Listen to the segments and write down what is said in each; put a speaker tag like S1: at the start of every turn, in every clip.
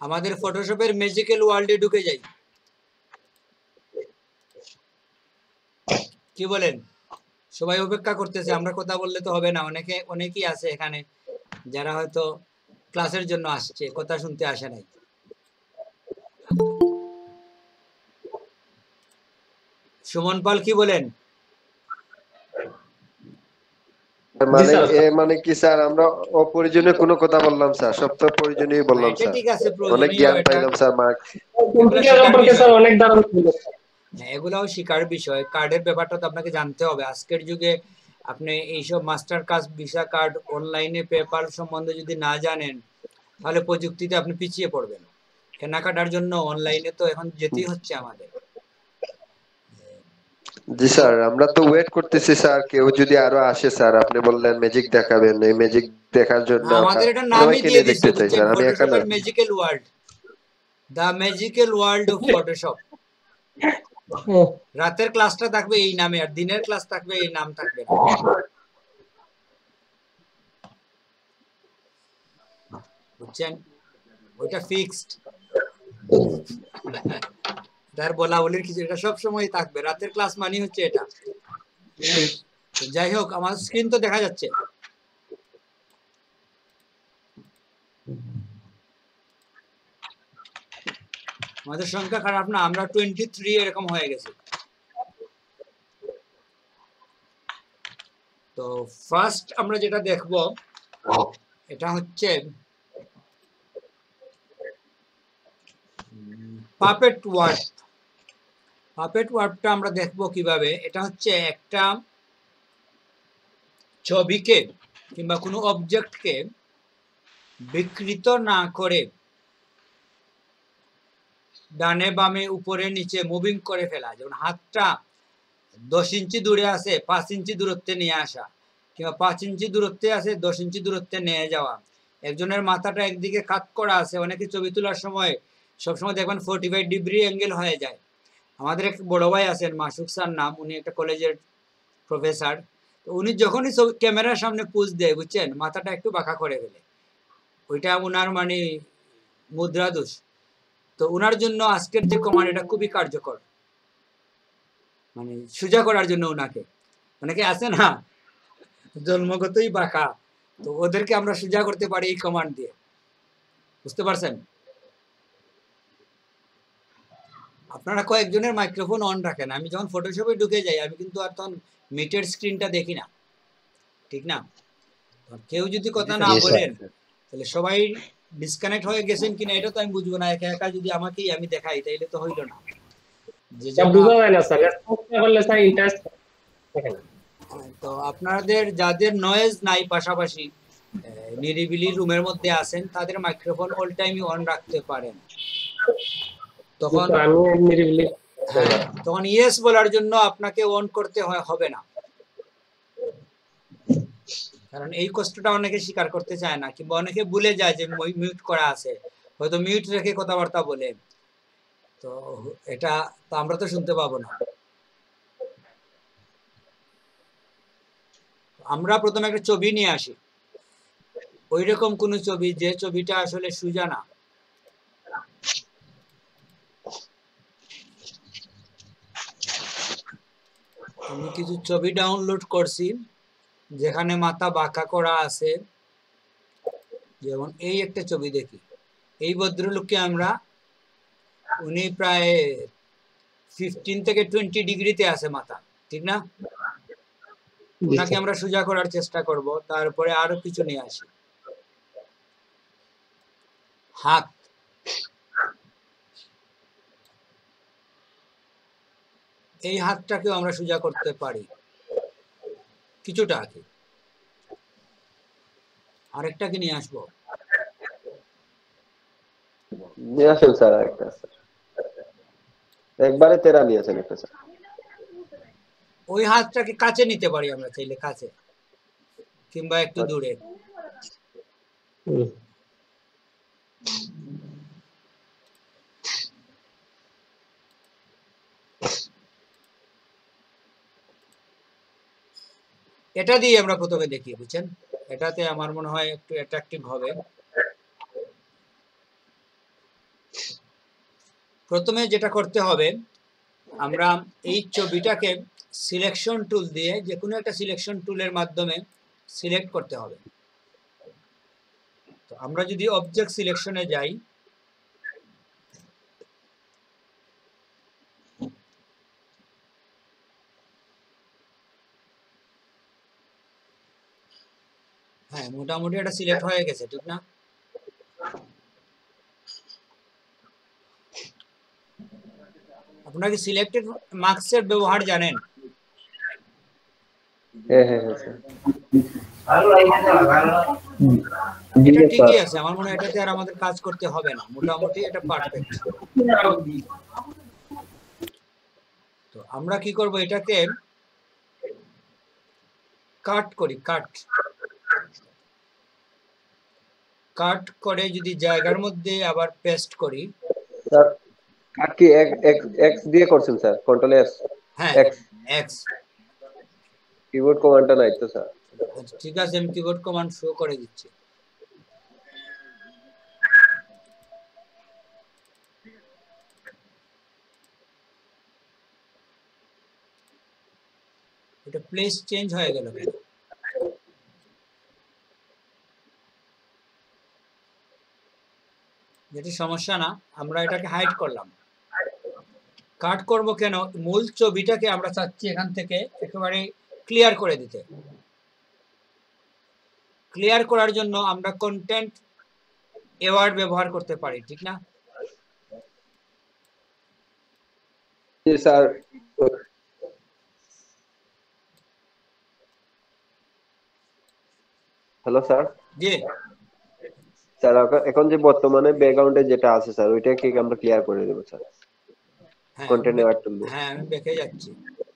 S1: আমাদের ফটোশপের ম্যাজিক্যাল ওয়ার্ল্ডে ঢুকে যাই, কি বলেন? সবাই অপেক্ষা করতেছে, আমরা কথা বললে তো হবে না, অনেকেই আছে এখানে যারা হয়তো ক্লাসের জন্য আসছে, কথা শুনতে আসে নাই। সুমন পাল কি বলেন?
S2: মানে কি স্যার, আমরা অপ্রয়োজনীয় কোনো কথা বললাম স্যার? সব তো প্রয়োজনীয় বললাম
S1: এটা
S2: স্যার।
S1: ঠিক আছে,
S2: অনেক
S1: প্রয়োজনীয়,
S2: জ্ঞান
S1: এটা
S2: পাইলাম স্যার।
S1: এগুলা শিকার বিষয়,
S3: অনেক ধারণা ছিল।
S1: এগুলাও শিকার বিষয়। কার্ডের ব্যাপারটা তো আপনাকে জানতে হবে। আজকের যুগে আপনি এইসব মাস্টার কার্ড, ভিসা কার্ড, অনলাইনে পেপার সম্বন্ধে যদি না জানেন, তাহলে প্রযুক্তিতে আপনি পিছিয়ে পড়বেন। কেনাকাটার জন্য অনলাইনে তো এখন যেতেই হচ্ছে আমাদের।
S2: জি স্যার, আমরা তো ওয়েট করতেছি স্যার, কেউ যদি আরো আসে স্যার। আপনি বললেন ম্যাজিক দেখাবেন, এই ম্যাজিক দেখার জন্য আমরা
S1: আমাদের এটা নামই
S2: সবাইকে
S1: দিয়ে
S2: নিয়ে
S1: দিছি,
S2: দেখতে চাই
S1: বুঝছেন,
S2: স্যার। আমি এখানে
S1: ফটোশপের magical world, the magical world of Photoshop. রাতের ক্লাসটা থাকবে এই নামে, আর দিনের ক্লাস থাকবে এই নাম থাকবে না, বুঝছেন? ওইটা ফিক্সড, তার বলা বলির কিছু, এটা সব সময় থাকবে। রাতের ক্লাস মানে হচ্ছে এটা। যাই হোক, আমার স্ক্রিন তো দেখা যাচ্ছে। আমাদের সংখ্যা খারাপ না, আমরা 23 এরকম হয়ে গেছে। তো ফার্স্ট আমরা যেটা দেখব এটা হচ্ছে পাপেট ওয়ার্প। পাপেট ওয়ার্পটা আমরা দেখব কিভাবে। এটা হচ্ছে একটা ছবিকে কিংবা কোনো অবজেক্টকে বিকৃত না করে ডানে বামে উপরে নিচে মুভিং করে ফেলা। যেমন হাতটা 10 ইঞ্চি দূরে আছে, 5 ইঞ্চি দূরত্বে নিয়ে আসা, কিংবা 5 ইঞ্চি দূরত্বে আছে, 10 ইঞ্চি দূরত্বে নিয়ে যাওয়া। একজনের মাথাটা একদিকে কাত করা আছে, অনেকে ছবি তোলার সময় সবসময় দেখবেন 45 ডিগ্রি অ্যাঙ্গেল হয়ে যায়। আমাদের এক বড় ভাই আছেন, মাসুক স্যার নাম, উনি একটা কলেজের প্রফেসর। তো উনি যখনই ক্যামেরার সামনে পোজ দেয়, বুঝছেন, মাথাটা একটু বাঁকা করে ফেলে। ওইটা উনার মানে মুদ্রা দোষ। তো উনার জন্য আজকের যে কমান্ড, এটা খুবই কার্যকর, মানে সোজা করার জন্য। উনাকে অনেকে আছে না জন্মগতই বাঁকা, তো ওদেরকে আমরা সোজা করতে পারি এই কমান্ড দিয়ে, বুঝতে পারছেন? আপনারা কয়েকজনের মাইক্রোফোন অন রাখেন। আমি যখন ফটোশপে ঢুকে যাই, আমি কিন্তু আর তখন মিটের স্ক্রিনটা দেখি না, ঠিক না? কেউ যদি কথা না বলেন, তাহলে সবাই ডিসকানেক্ট হয়ে গেছেন কিনা এটা তো আমি বুঝবো না। একা একা যদি আমাকেই আমি দেখাই, তাইলে তো হইল না। যে তো আপনাদের যাদের নয়েজ নাই, পাশাপাশি নিরিবিলি রুমের মধ্যে আছেন, তাদের মাইক্রোফোন অল টাইমই অন রাখতে পারেন। তখন তখন ইয়েস বলার জন্য আপনাকে অন করতে হবে না, কারণ এই কষ্টটা অনেকে স্বীকার করতে চায় না, কিংবা অনেকে ভুলে যায় যে মিউট করা আছে, হয়তো মিউট রেখে কথাবার্তা বলে। তো এটা তো আমরা তো শুনতে পাবো না। আমরা প্রথমে একটা ছবি নিয়ে আসি, ওই রকম কোন ছবি যে ছবিটা আসলে সোজা না। আমি কিছু ছবি ডাউনলোড করছি যেখানে মাথা বাঁকা করা আছে। যেমন এই একটা ছবি দেখি, এই ভদ্রলোককে আমরা, উনি প্রায় 15 থেকে 20 ডিগ্রিতে আছে মাথা, ঠিক না? ওনাকে আমরা সোজা করার চেষ্টা করব। তারপরে আরো কিছু নিয়ে আসি। হাত, এই হাতটাকেও আমরা সোজা করতে পারি কিছুটা। কি আরেকটাকে নিয়ে আসবো,
S2: নিয়ে আসেন স্যার আরেকটা। একবারে তেরা নিয়ে আসেন একটা স্যার।
S1: ওই হাতটাকে কাছে নিতে পারি আমরা চাইলে, কাছে কিংবা একটু দূরে। এটা দিয়ে আমরা প্রথমে দেখি, বুঝছেন? এটাতে আমার মনে হয় একটু অ্যাট্রাকটিভ হবে। প্রথমে যেটা করতে হবে, আমরা এই ছবিটাকে সিলেকশন টুল দিয়ে, যে কোনো একটা সিলেকশন টুলের মাধ্যমে সিলেক্ট করতে হবে। তো আমরা যদি অবজেক্ট সিলেকশনে যাই, হ্যাঁ মোটামুটি এটা সিলেক্ট হয়ে গেছে, ঠিক না? আপনারা কি সিলেক্টেড মার্কসের ব্যবহার জানেন?
S2: হ্যাঁ হ্যাঁ হ্যাঁ স্যার।
S1: এটা ঠিকই আছে, আমার মনে হয় এটাতে আর আমাদের কাজ করতে হবে না, মোটামুটি এটা পারফেক্ট। তো আমরা কি করব, এটাকে কাট করি, কাট করে যদি জায়গার মধ্যে আবার পেস্ট করি।
S2: স্যার কাট কি এক্স দিয়ে করছেন স্যার? কন্ট্রোল এস
S1: হ্যাঁ
S2: এক্স
S1: এক্স।
S2: কিবোর্ড কমান্ডটা নাই তো স্যার।
S1: ঠিক আছে, আমি কিবোর্ড কমান্ড শো করে দিচ্ছি। এটা প্লেস চেঞ্জ হয়ে গেল কেন? যেটি সমস্যা না, আমরা এটাকে হাইড করলাম। কাট করব কেন? মূল ছবিটাকে আমরা চাচ্ছি এখান থেকে একেবারে ক্লিয়ার করে দিতে। ক্লিয়ার করার জন্য আমরা কন্টেন্ট অ্যাওয়ার্ড ব্যবহার করতে পারি, ঠিক না?
S2: জি স্যার। Hello sir.
S1: জি
S2: স্যার এখন যে বর্তমানে ব্যাকগ্রাউন্ডে যেটা আছে স্যার, ওইটা কি আমরা ক্লিয়ার করে দেব স্যার?
S1: হ্যাঁ
S2: কন্টেন্ট অ্যাওয়ার্ড টুল দিয়ে।
S1: হ্যাঁ, আমি দেখে যাচ্ছি।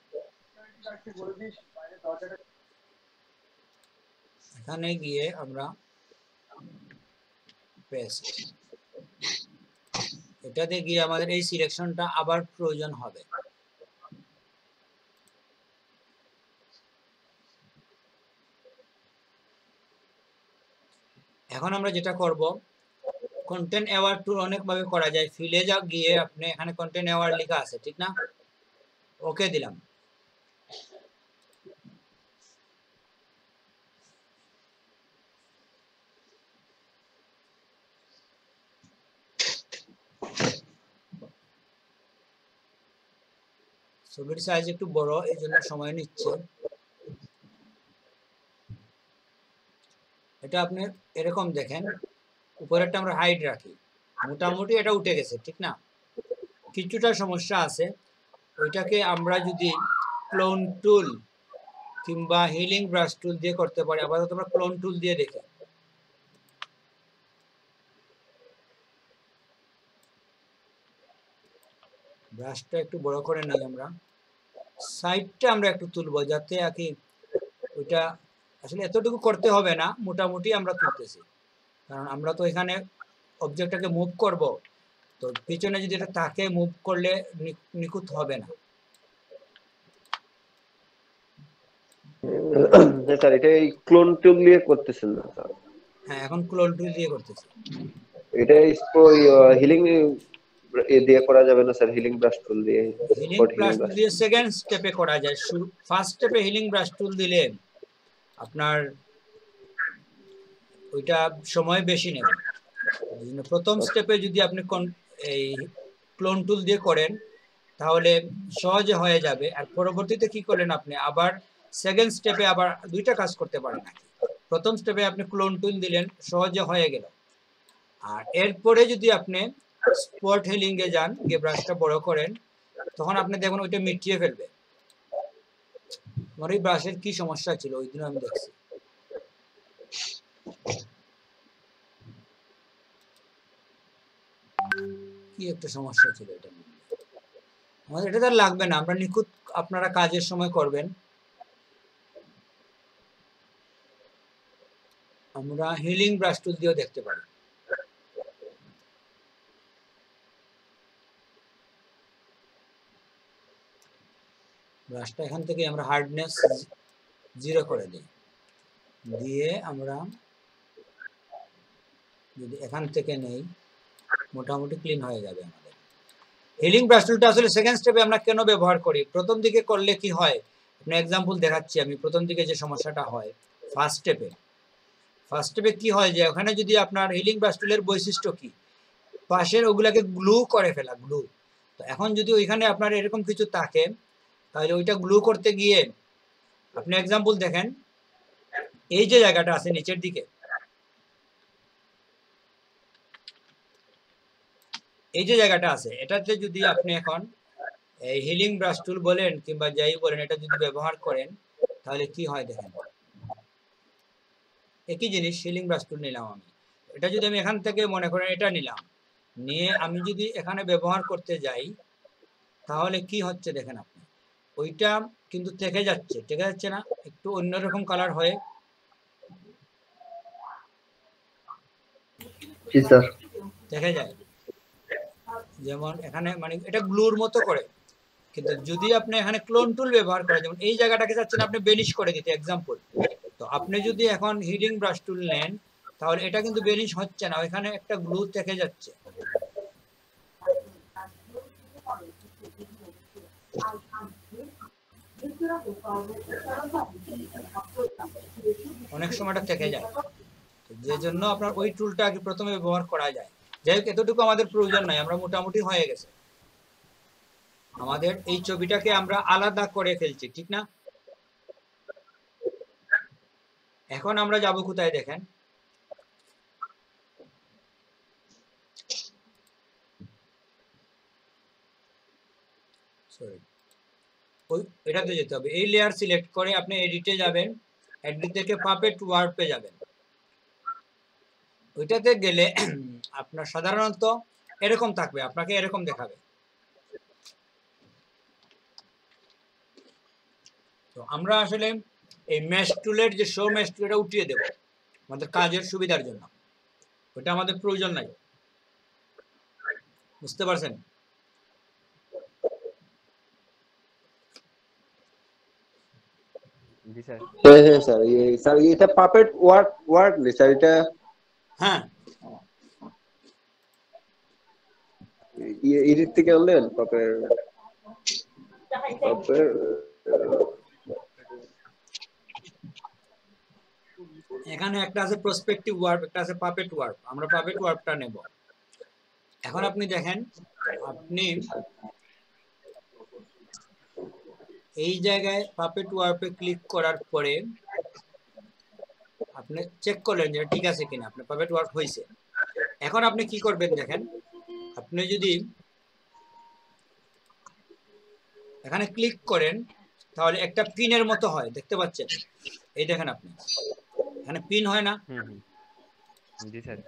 S1: এখানে গিয়ে আমরা পেস্ট, এটাতে গিয়ে আমাদের এই সিলেকশনটা আবার প্রয়োজন হবে। এখন আমরা যেটা করব, কন্টেন্ট অ্যাওয়ার্ড টুল অনেকভাবে করা যায়। ফিলে যা গিয়ে আপনি এখানে কন্টেন্ট অ্যাওয়ার্ড লেখা আছে, ঠিক না? ওকে দিলাম। ছবির সাইজ একটু বড়, এই জন্য সময় নিচ্ছে। এটা আপনি এরকম দেখেন, উপরেরটা আমরা হাইড রাখি, মোটামুটি এটা উঠে গেছে, ঠিক না? কিছুটা সমস্যা আছে, ওইটাকে আমরা যদি ক্লোন টুল কিংবা হিলিং ব্রাশ টুল দিয়ে করতে পারি। আপাতত আমরা ক্লোন টুল দিয়ে দেখি। ব্রাশটা একটু বড় করে নিই আমরা, সাইডটা আমরা একটু তুলবো যাতে আর কি ওইটা আসলে এতটুকু করতে হবে না, মোটামুটি আমরা তুলতেছি, কারণ আমরা তো এখানে অবজেক্টটাকে মুভ করব, তো পিছনে যদি এটা তাকে মুভ করলে নিখুঁত হবে না।
S2: স্যার এটা এই ক্লোন টুল দিয়ে করতেছেন না স্যার?
S1: হ্যাঁ, এখন ক্লোন টুল দিয়ে করতেছি।
S2: এটা হিলিং দিয়ে করা যাবে না স্যার? হিলিং ব্রাশ টুল দিয়ে,
S1: healing
S2: spot healing
S1: brush tool
S2: brush.
S1: দিয়ে সেকেন্ড স্টেপে করা যায়। ফার্স্ট স্টেপে হিলিং ব্রাশ টুল দিলে আপনার ওইটা সময় বেশি নেবে। প্রথম স্টেপে যদি আপনি এই ক্লোন টুল দিয়ে করেন তাহলে সহজে হয়ে যাবে, আর পরবর্তীতে কি করলেন আপনি আবার সেকেন্ড স্টেপে আবার দুইটা কাজ করতে পারেন। প্রথম স্টেপে আপনি ক্লোন টুল দিলেন, সহজে হয়ে গেল, আর এরপরে যদি আপনি স্পট হিলিং এ যান, গিয়ে ব্রাশটা বড় করেন, তখন আপনি দেখুন ওইটা মিটিয়ে ফেলবে। আমার এই ব্রাশের কি সমস্যা ছিল ওই দিন আমি দেখছি, কি একটা সমস্যা ছিল এটা। আমাদের এটা তো লাগবে না, আমরা নিখুঁত আপনারা কাজের সময় করবেন। আমরা হিলিং ব্রাশ টুল দিয়েও দেখতে পারি। ব্রাশটা এখান থেকে আমরা হার্ডনেস 0 করে দিই, দিয়ে আমরা যদি এখান থেকে নেই মোটামুটি ক্লিন হয়ে যাবে আমাদের। হিলিং ব্রাশ টুলটা আসলে সেকেন্ড স্টেপে আমরা কেন ব্যবহার করি? প্রথম দিকে করলে কি হয়, আপনি এক্সাম্পল দেখাচ্ছি আমি। প্রথম দিকে যে সমস্যাটা হয় ফার্স্ট স্টেপে কি হয় যে ওখানে যদি আপনার হিলিং ব্রাশ টুলের বৈশিষ্ট্য কি, পাশের ওগুলাকে গ্লু করে ফেলা, গ্লু। তো এখন যদি ওইখানে আপনার এরকম কিছু থাকে, তাহলে ওইটা গ্লু করতে গিয়ে আপনি এক্সাম্পল দেখেন, এই যে জায়গাটা আছে নিচের দিকে, এই যে জায়গাটা আছে, এটাতে যদি আপনি এখন এই হিলিং ব্রাশ টুল বলেন কিংবা যাই বলেন, এটা যদি ব্যবহার করেন, তাহলে কি হয় দেখেন। একই জিনিস, হিলিং ব্রাশ টুল নিলাম আমি, এটা যদি আমি এখান থেকে মনে করেন এটা নিলাম, নিয়ে আমি যদি এখানে ব্যবহার করতে যাই, তাহলে কি হচ্ছে দেখেন আপনি, ওইটা কিন্তু থেকে যাচ্ছে না, একটু অন্যরকম কালার হয়ে দেখে যায়। যেমন এখানে মানে এটা গ্লুর মতো করে, কিন্তু যদি আপনি এখানে ক্লোন টুল ব্যবহার করেন, যেমন এই জায়গাটাকে চাচ্ছেন আপনি বেনিশ করে দিতে এক্সাম্পল, তো আপনি যদি এখন হিলিং ব্রাশ টুল নেন, তাহলে এটা কিন্তু বেনিশ হচ্ছে না, এখানে একটা গ্লু থেকে যাচ্ছে। অনেক সময়টা থেকে যায়, যে জন্য আপনার ওই টুলটা আগে প্রথমে ব্যবহার করা যায়। যাই হোক, এতটুকু আমাদের প্রয়োজন নাই, আমরা মোটামুটি হয়ে গেছে। আমাদের এই ছবিটাকে আমরা আলাদা করে ফেলছি, ঠিক না? এখন আমরা যাব কোথায় দেখেন, ওই এটাতে যেতে হবে, এই লেয়ার সিলেক্ট করে আপনি এডিটে যাবেন, এডিট থেকে পাপেট ওয়ার্পে যাবেন। ওইটাতে গেলে আপনার সাধারণত এরকম থাকবে, আপনাকে এরকম দেখাবে। তো আমরা আসলে এই মেশ টুলের যে শো মেশ টুল, এটা উঠিয়ে দেব আমাদের কাজের সুবিধার জন্য, ওটা আমাদের প্রয়োজন নাই। বুঝতে পারছেন?
S2: জি স্যার। হ্যাঁ হ্যাঁ স্যার, স্যার এটা পাপেট ওয়ার্ক নেই স্যার, এটা
S1: হ্যাঁ
S2: এডিট থেকে আনলেন পাপের
S1: এখানে একটা আছে প্রসপেক্টিভ ওয়ার্প, একটা আছে পাপেট ওয়ার্প, আমরা পাপেট ওয়ার্পটা নেব। এখন আপনি দেখেন, আপনি এই জায়গায় পাপেট ওয়ার্পে ক্লিক করার পরে আপনি চেক করলেন যে ঠিক আছে কিনা, আপনার পাপেট ওয়ার্প হয়েছে। এখন আপনি কি করবেন দেখেন, আপনি যদি এখানে ক্লিক করেন, তাহলে একটা পিনের মতো হয়, দেখতে পাচ্ছেন? এই দেখেন আপনি, এখানে পিন হয় না?
S3: জি স্যার।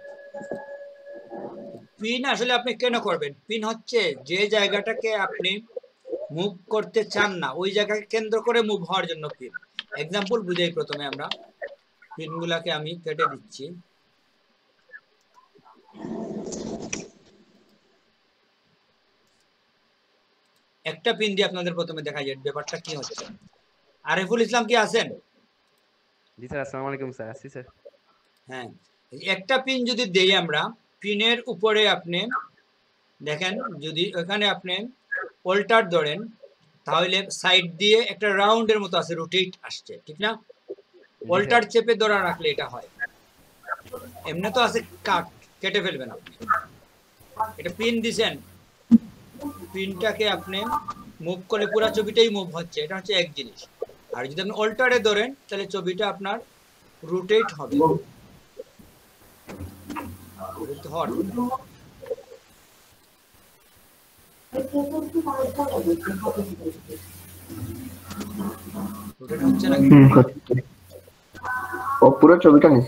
S1: পিন আসলে আপনি কেন করবেন? পিন হচ্ছে যে জায়গাটাকে আপনি মুভ করতে চান না, ওই জায়গাকে কেন্দ্র করে মুভ হওয়ার জন্য পিন। এক্সাম্পল বুঝাই, প্রথমে আমরা পিনগুলাকে আমি কেটে দিচ্ছি। একটা পিন দিয়ে আপনাদের প্রথমে দেখাই যায় ব্যাপারটা কি হচ্ছে। আরিফুল ইসলাম কি আছেন?
S3: জি স্যার, আসসালামু আলাইকুম স্যার। আসছি স্যার।
S1: হ্যাঁ, একটা পিন যদি দেই আমরা, পিনের উপরে আপনি দেখেন, যদি ওখানে আপনি অল্টার ধরেন, তাহলে সাইড দিয়ে একটা রাউন্ডের মতো আছে, রোটেট আসছে, ঠিক না? অল্টার চেপে ধরা রাখলে এটা হয়। এমনি তো আছে কাট, কেটে ফেলবেন আপনি। এটা পিন দিছেন, পিনটাকে আপনি মুভ করলে পুরো ছবিটাই মুভ হচ্ছে, এটা হচ্ছে এক জিনিস। আর যদি আপনি অল্টারে ধরেন, তাহলে ছবিটা আপনার রোটেট হবে। হচ্ছে না
S2: পুরো ছবিটা নিস।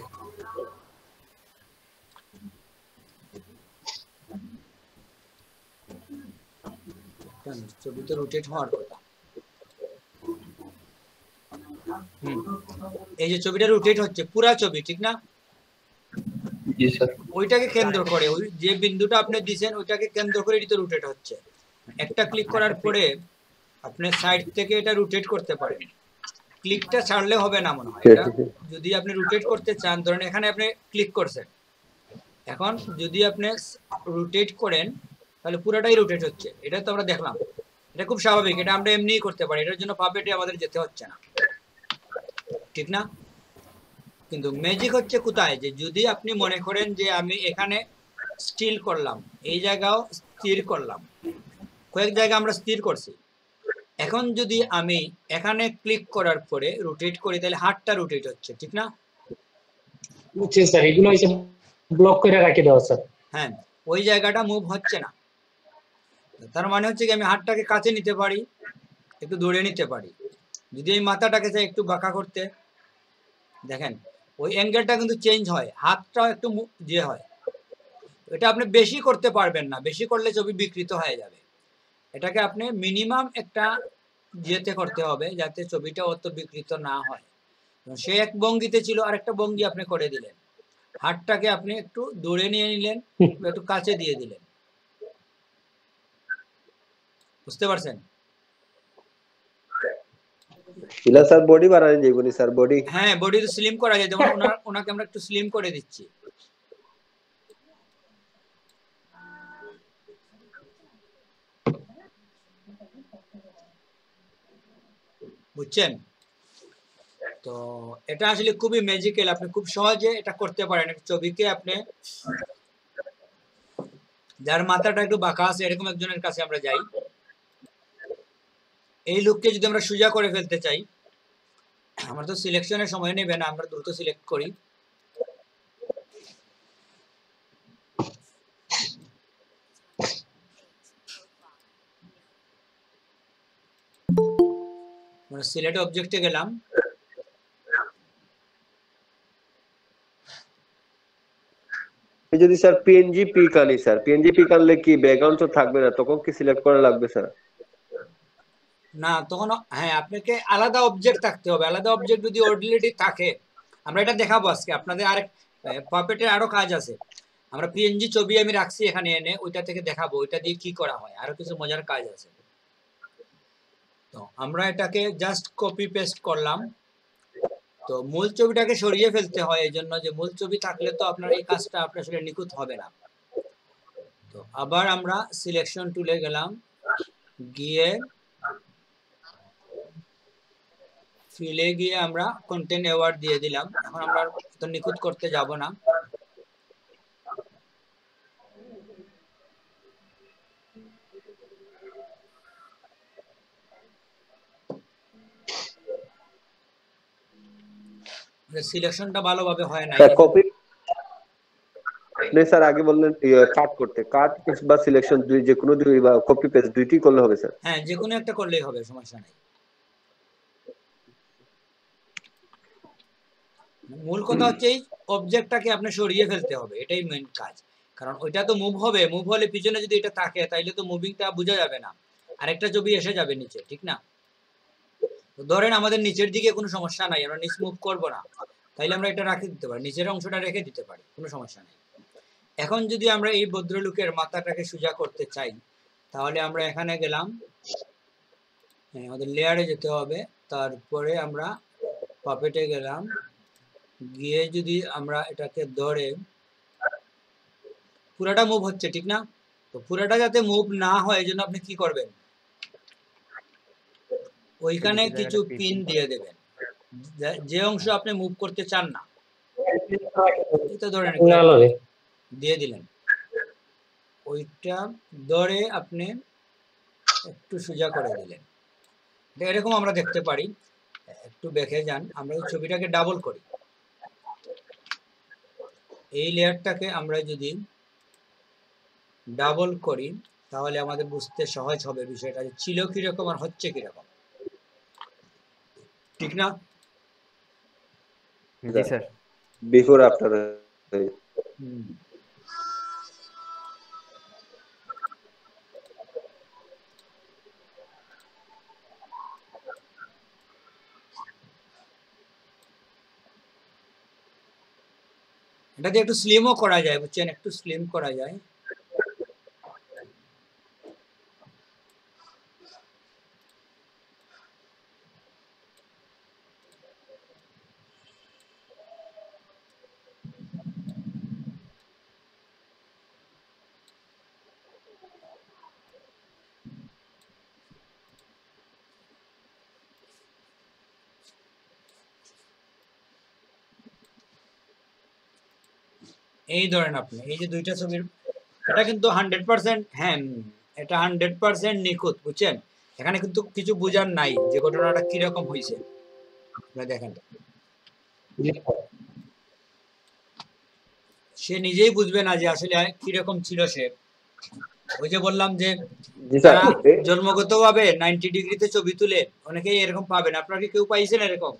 S1: ছবিতে রোটেট হওয়ার কথা। এই যে ছবিটা রোটেট হচ্ছে পুরা ছবি, ঠিক না?
S2: জি স্যার।
S1: ওইটাকে কেন্দ্র করে, ওই যে বিন্দুটা আপনি দিবেন ওইটাকে কেন্দ্র করে এটি তো রোটেট হচ্ছে। একটা ক্লিক করার পরে আপনি সাইড থেকে এটা রোটেট করতে পারেন। ক্লিকটা ছাড়লে হবে না মনে হয়। এটা যদি আপনি রোটেট করতে চান, ধরেন এখানে আপনি ক্লিক করছেন, এখন যদি আপনি রোটেট করেন, তাহলে পুরোটাই রোটেট হচ্ছে। এটা তো আমরা দেখলাম, এটা খুব স্বাভাবিক, এটা আমরা এমনিই করতে পারি, এটার জন্য পাপেটে আমাদের যেতে হচ্ছে না, ঠিক না? কিন্তু ম্যাজিক হচ্ছে কোথায়, যে যদি আপনি মনে করেন যে আমি এখানে স্টিল করলাম, এই জায়গাও স্থির করলাম, কয়েক জায়গা আমরা স্থির করছি, এখন যদি আমি এখানে ক্লিক করার পরে রোটেট করি তাহলে হাতটা রোটেট হচ্ছে, ঠিক না?
S4: বুঝছি স্যার, এগুলো হচ্ছে ব্লক করে রাখি দেওয়া স্যার।
S1: হ্যাঁ, ওই জায়গাটা মুভ হচ্ছে না, তার মানে হচ্ছে কি আমি হাতটাকে কাছে নিতে পারি, একটু দূরে নিতে পারি। যদি এই মাথাটাকে চাই একটু বাঁকা করতে, দেখেন ওই অ্যাঙ্গেলটা কিন্তু চেঞ্জ হয়, হাতটাও একটু যে হয়। এটা আপনি বেশি করতে পারবেন না, বেশি করলে ছবি বিকৃত হয়ে যাবে। এটাকে আপনি মিনিমাম একটা যেতে করতে হবে যাতে ছবিটা অত বিকৃত না হয়। সে এক ভঙ্গিতে ছিল, আরেকটা ভঙ্গি আপনি করে দিলেন, হাতটাকে আপনি একটু দূরে নিয়ে নিলেন, একটু কাছে দিয়ে দিলেন, বুঝতে পারছেন?
S2: ইলা স্যার বডি বাড়ানো যাইবনি স্যার, বডি?
S1: হ্যাঁ, বডি তো স্লিম করা যায়, যেমন ওনাকে আমরা একটু স্লিম করে দিচ্ছি। বুঝছেন? তো এটা আসলে খুবই ম্যাজিক্যাল, আপনি খুব সহজে এটা করতে পারেন। একটা ছবিকে আপনি, যার মাথাটা একটু বাঁকা আছে এরকম একজনের কাছে আমরা যাই, এই লোককে যদি আমরা সোজা করে ফেলতে চাই, আমরা তো সিলেকশনের সময় নেবে না, আমরা দ্রুত সিলেক্ট করি। সিলেক্ট অবজেক্টে গেলাম,
S2: যদি স্যার পিএনজি পিক আনি স্যার, পিএনজি পিক আনলে কি ব্যাকগ্রাউন্ড তো থাকবে না, তখন কি সিলেক্ট করা লাগবে স্যার?
S1: না তখন, হ্যাঁ আপনাকে আলাদা অবজেক্ট থাকতে হবে। আলাদা অবজেক্ট যদি অলরেডি থাকে, আমরা এটা দেখাবো আজকে আপনাদের, আরেক পাপেটের আরো কাজ আছে। আমরা পিএনজি ছবি আমি রাখছি এখানে এনে, ওইটা থেকে দেখাবো ওইটা দিয়ে কি করা হয়, আরো কিছু মজার কাজ আছে। তো আমরা এটাকে জাস্ট কপি পেস্ট করলাম। তো মূল ছবিটাকে সরিয়ে ফেলতে হয়, এই জন্য যে মূল ছবি থাকলে তো আপনার এই কাজটা আপনার আসলে নিখুঁত হবে না। তো আবার আমরা সিলেকশন টুলে গেলাম, গিয়ে ফিলে গিয়ে আমরা কন্টেন্ট অ্যাওয়ার্ড দিয়ে দিলাম। এখন আমরা তো নিখুঁত করতে যাব না, সিলেকশনটা ভালোভাবে হয় না।
S2: স্যার কপি নেই স্যার, আগে বললেন কাট করতে, কাট বা সিলেকশন দুই, যে কোনো দুই বা কপি পেস্ট দুইটি করলে হবে স্যার?
S1: হ্যাঁ, যে কোনো একটা করলেই হবে, সমস্যা নাই। মূল কথা হচ্ছে এই অবজেক্টটাকে আপনি সরিয়ে ফেলতে হবে, এটাই মেইন কাজ। কারণ ওইটা তো মুভ হবে, মুভ হলে পিছনে যদি এটা থাকে তাইলে তো মুভিংটা বোঝা যাবে না, আরেকটা ছবি এসে যাবে নিচে, ঠিক না? তো ধরেন আমাদের নিচের দিকে কোনো সমস্যা নাই, আমরা নিচ মুভ করবো না, তাইলে আমরা এটা রেখে দিতে পারি, নিচের অংশটা রেখে দিতে পারি, কোনো সমস্যা নেই। এখন যদি আমরা এই ভদ্রলোকের মাথাটাকে সোজা করতে চাই, তাহলে আমরা এখানে গেলাম, আমাদের লেয়ারে যেতে হবে, তারপরে আমরা পাপেটে গেলাম, গিয়ে যদি আমরা এটাকে ধরে, পুরাটা মুভ হচ্ছে ঠিক না? তো পুরাটা যাতে মুভ না হয় এই জন্য আপনি কি করবেন, ওইখানে কিছু পিন দিয়ে দেবেন, যে অংশ আপনি মুভ করতে চান না, এটা ধরেন দিয়ে দিলেন, ওইটা ধরে আপনি একটু সোজা করে দিলেন। এরকম আমরা দেখতে পারি। একটু দেখে যান, আমরা এই ছবিটাকে ডাবল করি, এই লেয়ারটাকে আমরা যদি ডাবল করি তাহলে আমাদের বুঝতে সহজ হবে বিষয়টা, ছিল কিরকম আর হচ্ছে কিরকম, ঠিক না?
S3: জি স্যার।
S2: Before after.
S1: এটাকে একটু স্লিমও করা যায়, বুঝছেন, একটু স্লিম করা যায়। এই ধরেন আপনি এই যে দুইটা ছবির, এটা কিন্তু 100%, হ্যাঁ এটা 100% নিখুঁত, বুঝছেন? এখানে কিন্তু কিছু বোঝার নাই যে ঘটনাটা কিরকম হয়েছে। আপনারা দেখেন
S4: জি স্যার।
S1: সে নিজেই বুঝবে না যে আসলে কিরকম ছিল সে। ওই যে বললাম যে
S2: জি স্যার।
S1: যারা জন্মগতভাবে 90 ডিগ্রিতে ছবি তুলে অনেকেই এরকম পাবেন। আপনারা কি কেউ পাইছেন এরকম?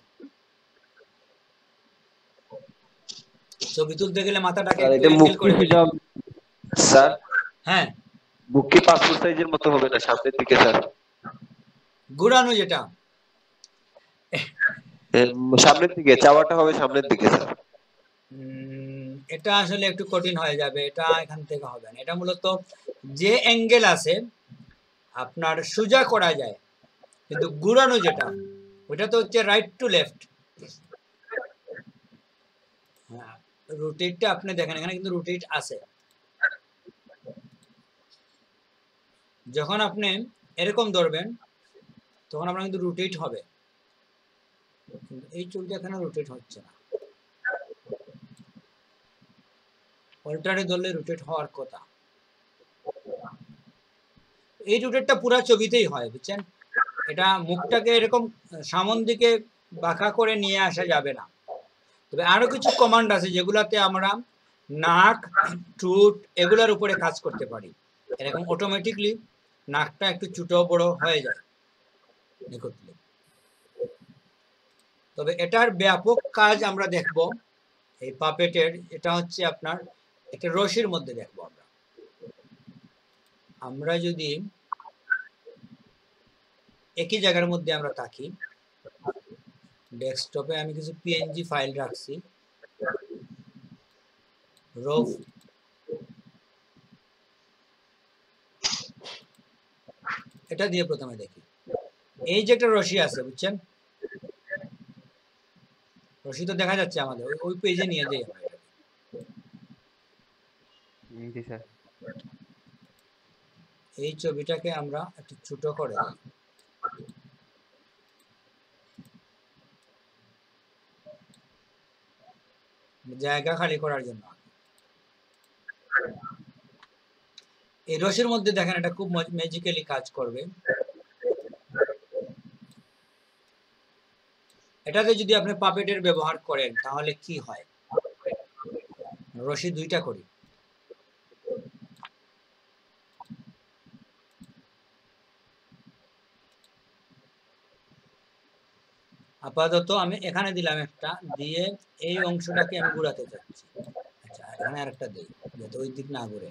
S1: ছবি তুলতে গেলে মাথাটাকে
S2: স্যার
S1: একটু
S2: এটা
S1: অ্যাঙ্গেল
S2: মুক্তি
S1: করে ফেলে।
S2: সুযোগ স্যার,
S1: হ্যাঁ,
S2: বুক কি পাসপোর্ট সাইজের মতো হবে না সামনের দিকে স্যার?
S1: ঘুরানো যেটা,
S2: সামনের দিকে চাওয়াটা হবে সামনের দিকে স্যার।
S1: এটা আসলে একটু কঠিন হয়ে যাবে, এটা এখান থেকে হবে না। এটা মূলত যে অ্যাঙ্গেল আছে আপনার সোজা করা যায়, কিন্তু ঘুরানো যেটা ওটা তো হচ্ছে রাইট টু লেফট। হ্যাঁ, রোটেটটা আপনি দেখেন এখানে কিন্তু রোটেট আছে। যখন আপনি এরকম ধরবেন তখন আপনার কিন্তু রোটেট হবে, কিন্তু এই চুলটা এখানে রোটেট হচ্ছে না। অল্টারে ধরলে রোটেট হওয়ার কথা। এই রোটেটটা পুরো ছবিতেই হয়, বুঝছেন? এটা মুখটাকে এরকম সামন দিকে বাঁকা করে নিয়ে আসা যাবে না। তবে আরো কিছু কমান্ড আছে যেগুলাতে আমরা নাক, ঠোঁট এগুলার উপরে কাজ করতে পারি। এরকম অটোমেটিকলি নাকটা একটু ছোট বড় হয়ে যায় নিখুঁতলি। তবে এটার ব্যাপক কাজ আমরা দেখব এই পাপেটের। এটা হচ্ছে আপনার একটা রশির মধ্যে দেখব আমরা। আমরা যদি একই জায়গার মধ্যে আমরা থাকি, ডেস্কটপে আমি কিছু পিএনজি ফাইল রাখছি, র, এটা দিয়ে প্রথমে দেখি। এই যে একটা রশি আছে, বুঝছেন? রশি তো দেখা যাচ্ছে আমাদের, ওই পেজে নিয়ে যাই আমরা এটাকে।
S3: জি স্যার।
S1: এই ছবিটাকে আমরা একটু ছোট করে দিই। জায়গা খালি করার জন্য। এই রশির মধ্যে দেখেন এটা খুব ম্যাজিক্যালি কাজ করবে। এটাতে যদি আপনি পাপেটের ব্যবহার করেন তাহলে কি হয়? রশি দুইটা করি। আপাতত আমি এখানে দিলাম একটা, দিয়ে এই অংশটাকে আমি ঘুরাতে চাচ্ছি। আচ্ছা, এখানে আরেকটা দিই যাতে ওই দিক না ঘুরে।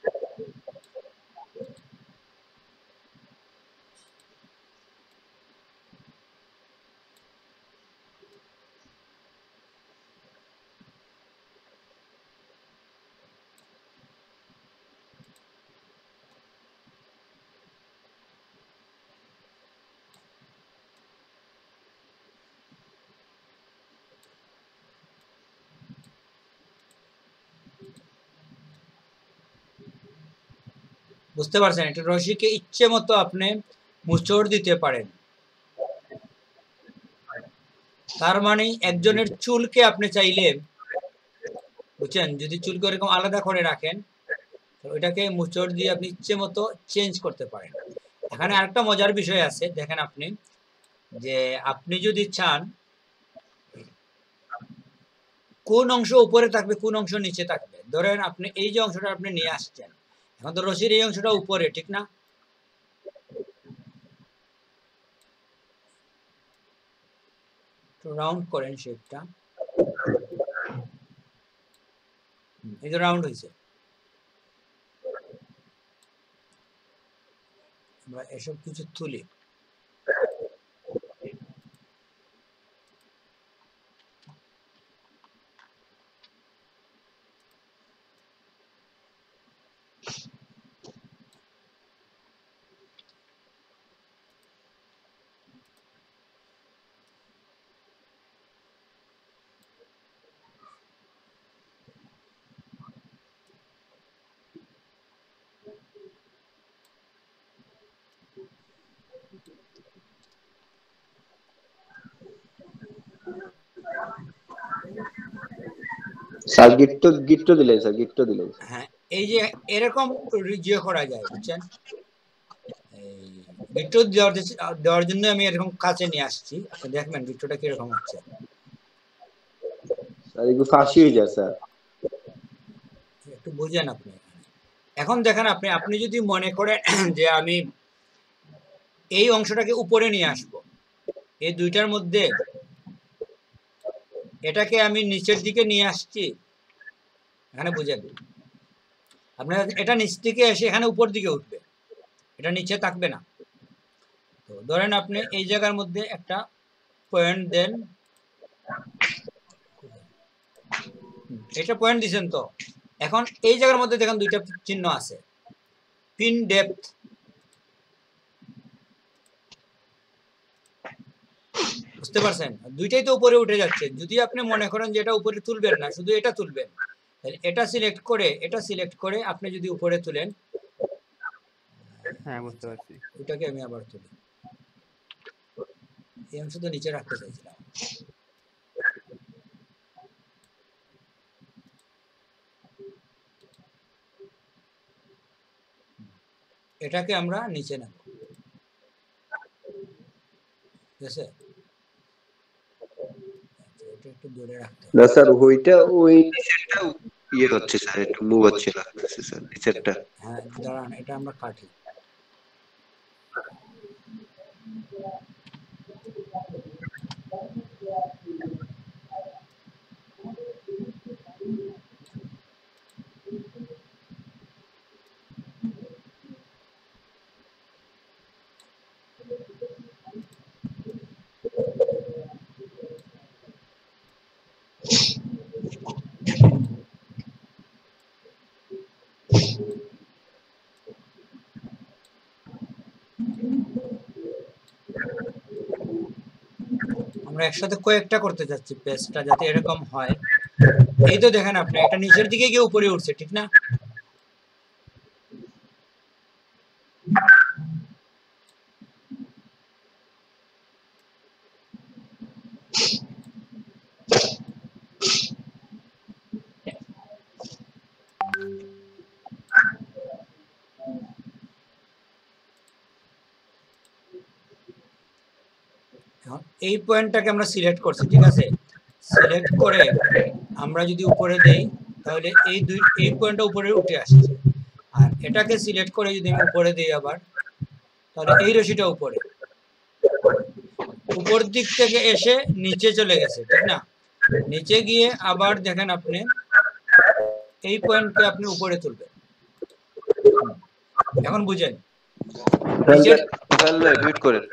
S1: বুঝতে পারছেন? এটা রশিকে ইচ্ছে মতো আপনি মুচড় দিতে পারেন। তার মানে একজনের চুলকে আপনি চাইলে, বুঝছেন, যদি চুলকে এরকম আলাদা করে রাখেন ওইটাকে মুচড় দিয়ে আপনি ইচ্ছে মতো চেঞ্জ করতে পারেন। এখানে আরেকটা মজার বিষয় আছে, দেখেন আপনি, যে আপনি যদি চান কোন অংশ উপরে থাকবে কোন অংশ নিচে থাকবে, ধরেন আপনি এই যে অংশটা আপনি নিয়ে আসছেন, এখন তো রশির এই অংশটা উপরে, ঠিক না? তো রাউন্ড করেন শেপটা, এই যে রাউন্ড হয়েছে। আমরা এসব কিছু তুলি।
S2: স্যার গিট্টো দিলেন স্যার, গিট্টো দিলেন।
S1: হ্যাঁ, এই যে এরকম রিজিও করা যায়, বুঝছেন? এই গিট্টু দেওয়ার জন্য আমি এরকম কাছে নিয়ে আসছি, আপনি দেখবেন গিট্টুটা কিরকম হচ্ছে।
S2: স্যার একটু ফাঁসি হয়ে যায় স্যার।
S1: একটু বুঝেন আপনি। এখন দেখেন আপনি আপনি যদি মনে করেন যে আমি এই অংশটাকে উপরে নিয়ে আসবো, এই দুইটার মধ্যে এটাকে আমি নিচের দিকে নিয়ে আসছি, এখানে বুঝেন আপনার এটা নিচ থেকে এসে এখানে উপর দিকে উঠবে, এটা নিচে থাকবে না। তো ধরেন আপনি এই জায়গার মধ্যে একটা পয়েন্ট দেন, এটা পয়েন্ট দিছেন। তো এখন এই জায়গার মধ্যে দেখেন দুইটা চিহ্ন আছে, পিন ডেপথ। বুঝতে পারছেন? দুইটাই তো উপরে উঠে যাচ্ছে। যদি আপনি মনে করেন যে এটা উপরে তুলবেন না, শুধু এটা তুলবেন, তাহলে এটা সিলেক্ট করে আপনি যদি উপরে তুলেন,
S3: হ্যাঁ বুঝতে পারছি।
S1: ওইটাকে আমি আবার তুলি, এই অংশ তো নিচে রাখতে চাইছিলাম। এটাকে আমরা নিচে নেব, ঠিক আছে? এটা একটু দূরে রাখতে হবে।
S2: না স্যার ওইটা ওই নিচেরটা ইয়ে হচ্ছে স্যার, একটু মুভ হচ্ছে লাগতেছে স্যার নিচেরটা।
S1: হ্যাঁ দাঁড়ান, এটা আমরা কাটি। আমরা একসাথে কয়েকটা করতে যাচ্ছি পেজটা যাতে এরকম হয়। এই তো দেখেন আপনি একটা নিচের দিকে গিয়ে উপরে উঠছে, ঠিক না? এই পয়েন্টটাকে আমরা সিলেক্ট করছি, ঠিক আছে? সিলেক্ট করে আমরা যদি উপরে দেই তাহলে এই পয়েন্টটা উপরে উঠে আসছে। আর এটাকে সিলেক্ট করে যদি আমি উপরে দেই আবার, তাহলে এই রশিটা উপর দিক থেকে এসে নিচে চলে গেছে, ঠিক না? নিচে গিয়ে আবার দেখেন আপনি এই পয়েন্টকে আপনি উপরে তুলবেন। এখন বুঝেন নিচের
S2: মিউট করেন।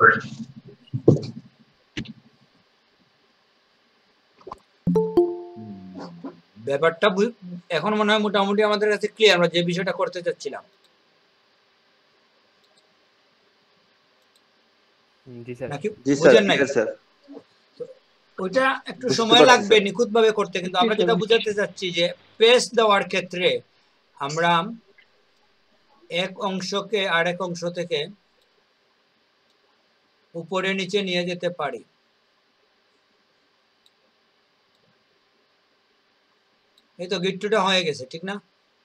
S1: ব্যাপারটা এখন মনে হয় মোটামুটি আমাদের কাছে ক্লিয়ার, আমরা যে বিষয়টা করতে চাচ্ছিলাম।
S3: জি স্যার।
S1: নাকি
S2: জি স্যার,
S1: বুঝেন নাই?
S2: স্যার
S1: ওইটা একটু
S2: বুঝতে
S1: সময়
S2: পারছি
S1: লাগবে
S2: স্যার।
S1: নিখুঁত ভাবে করতে, কিন্তু আমরা যেটা বুঝাতে চাচ্ছি যে পেজ দেওয়ার ক্ষেত্রে আমরা এক অংশকে আরেক অংশ থেকে উপরে নিচে নিয়ে যেতে পারি। এই তো গিট্টুটা হয়ে গেছে, ঠিক না?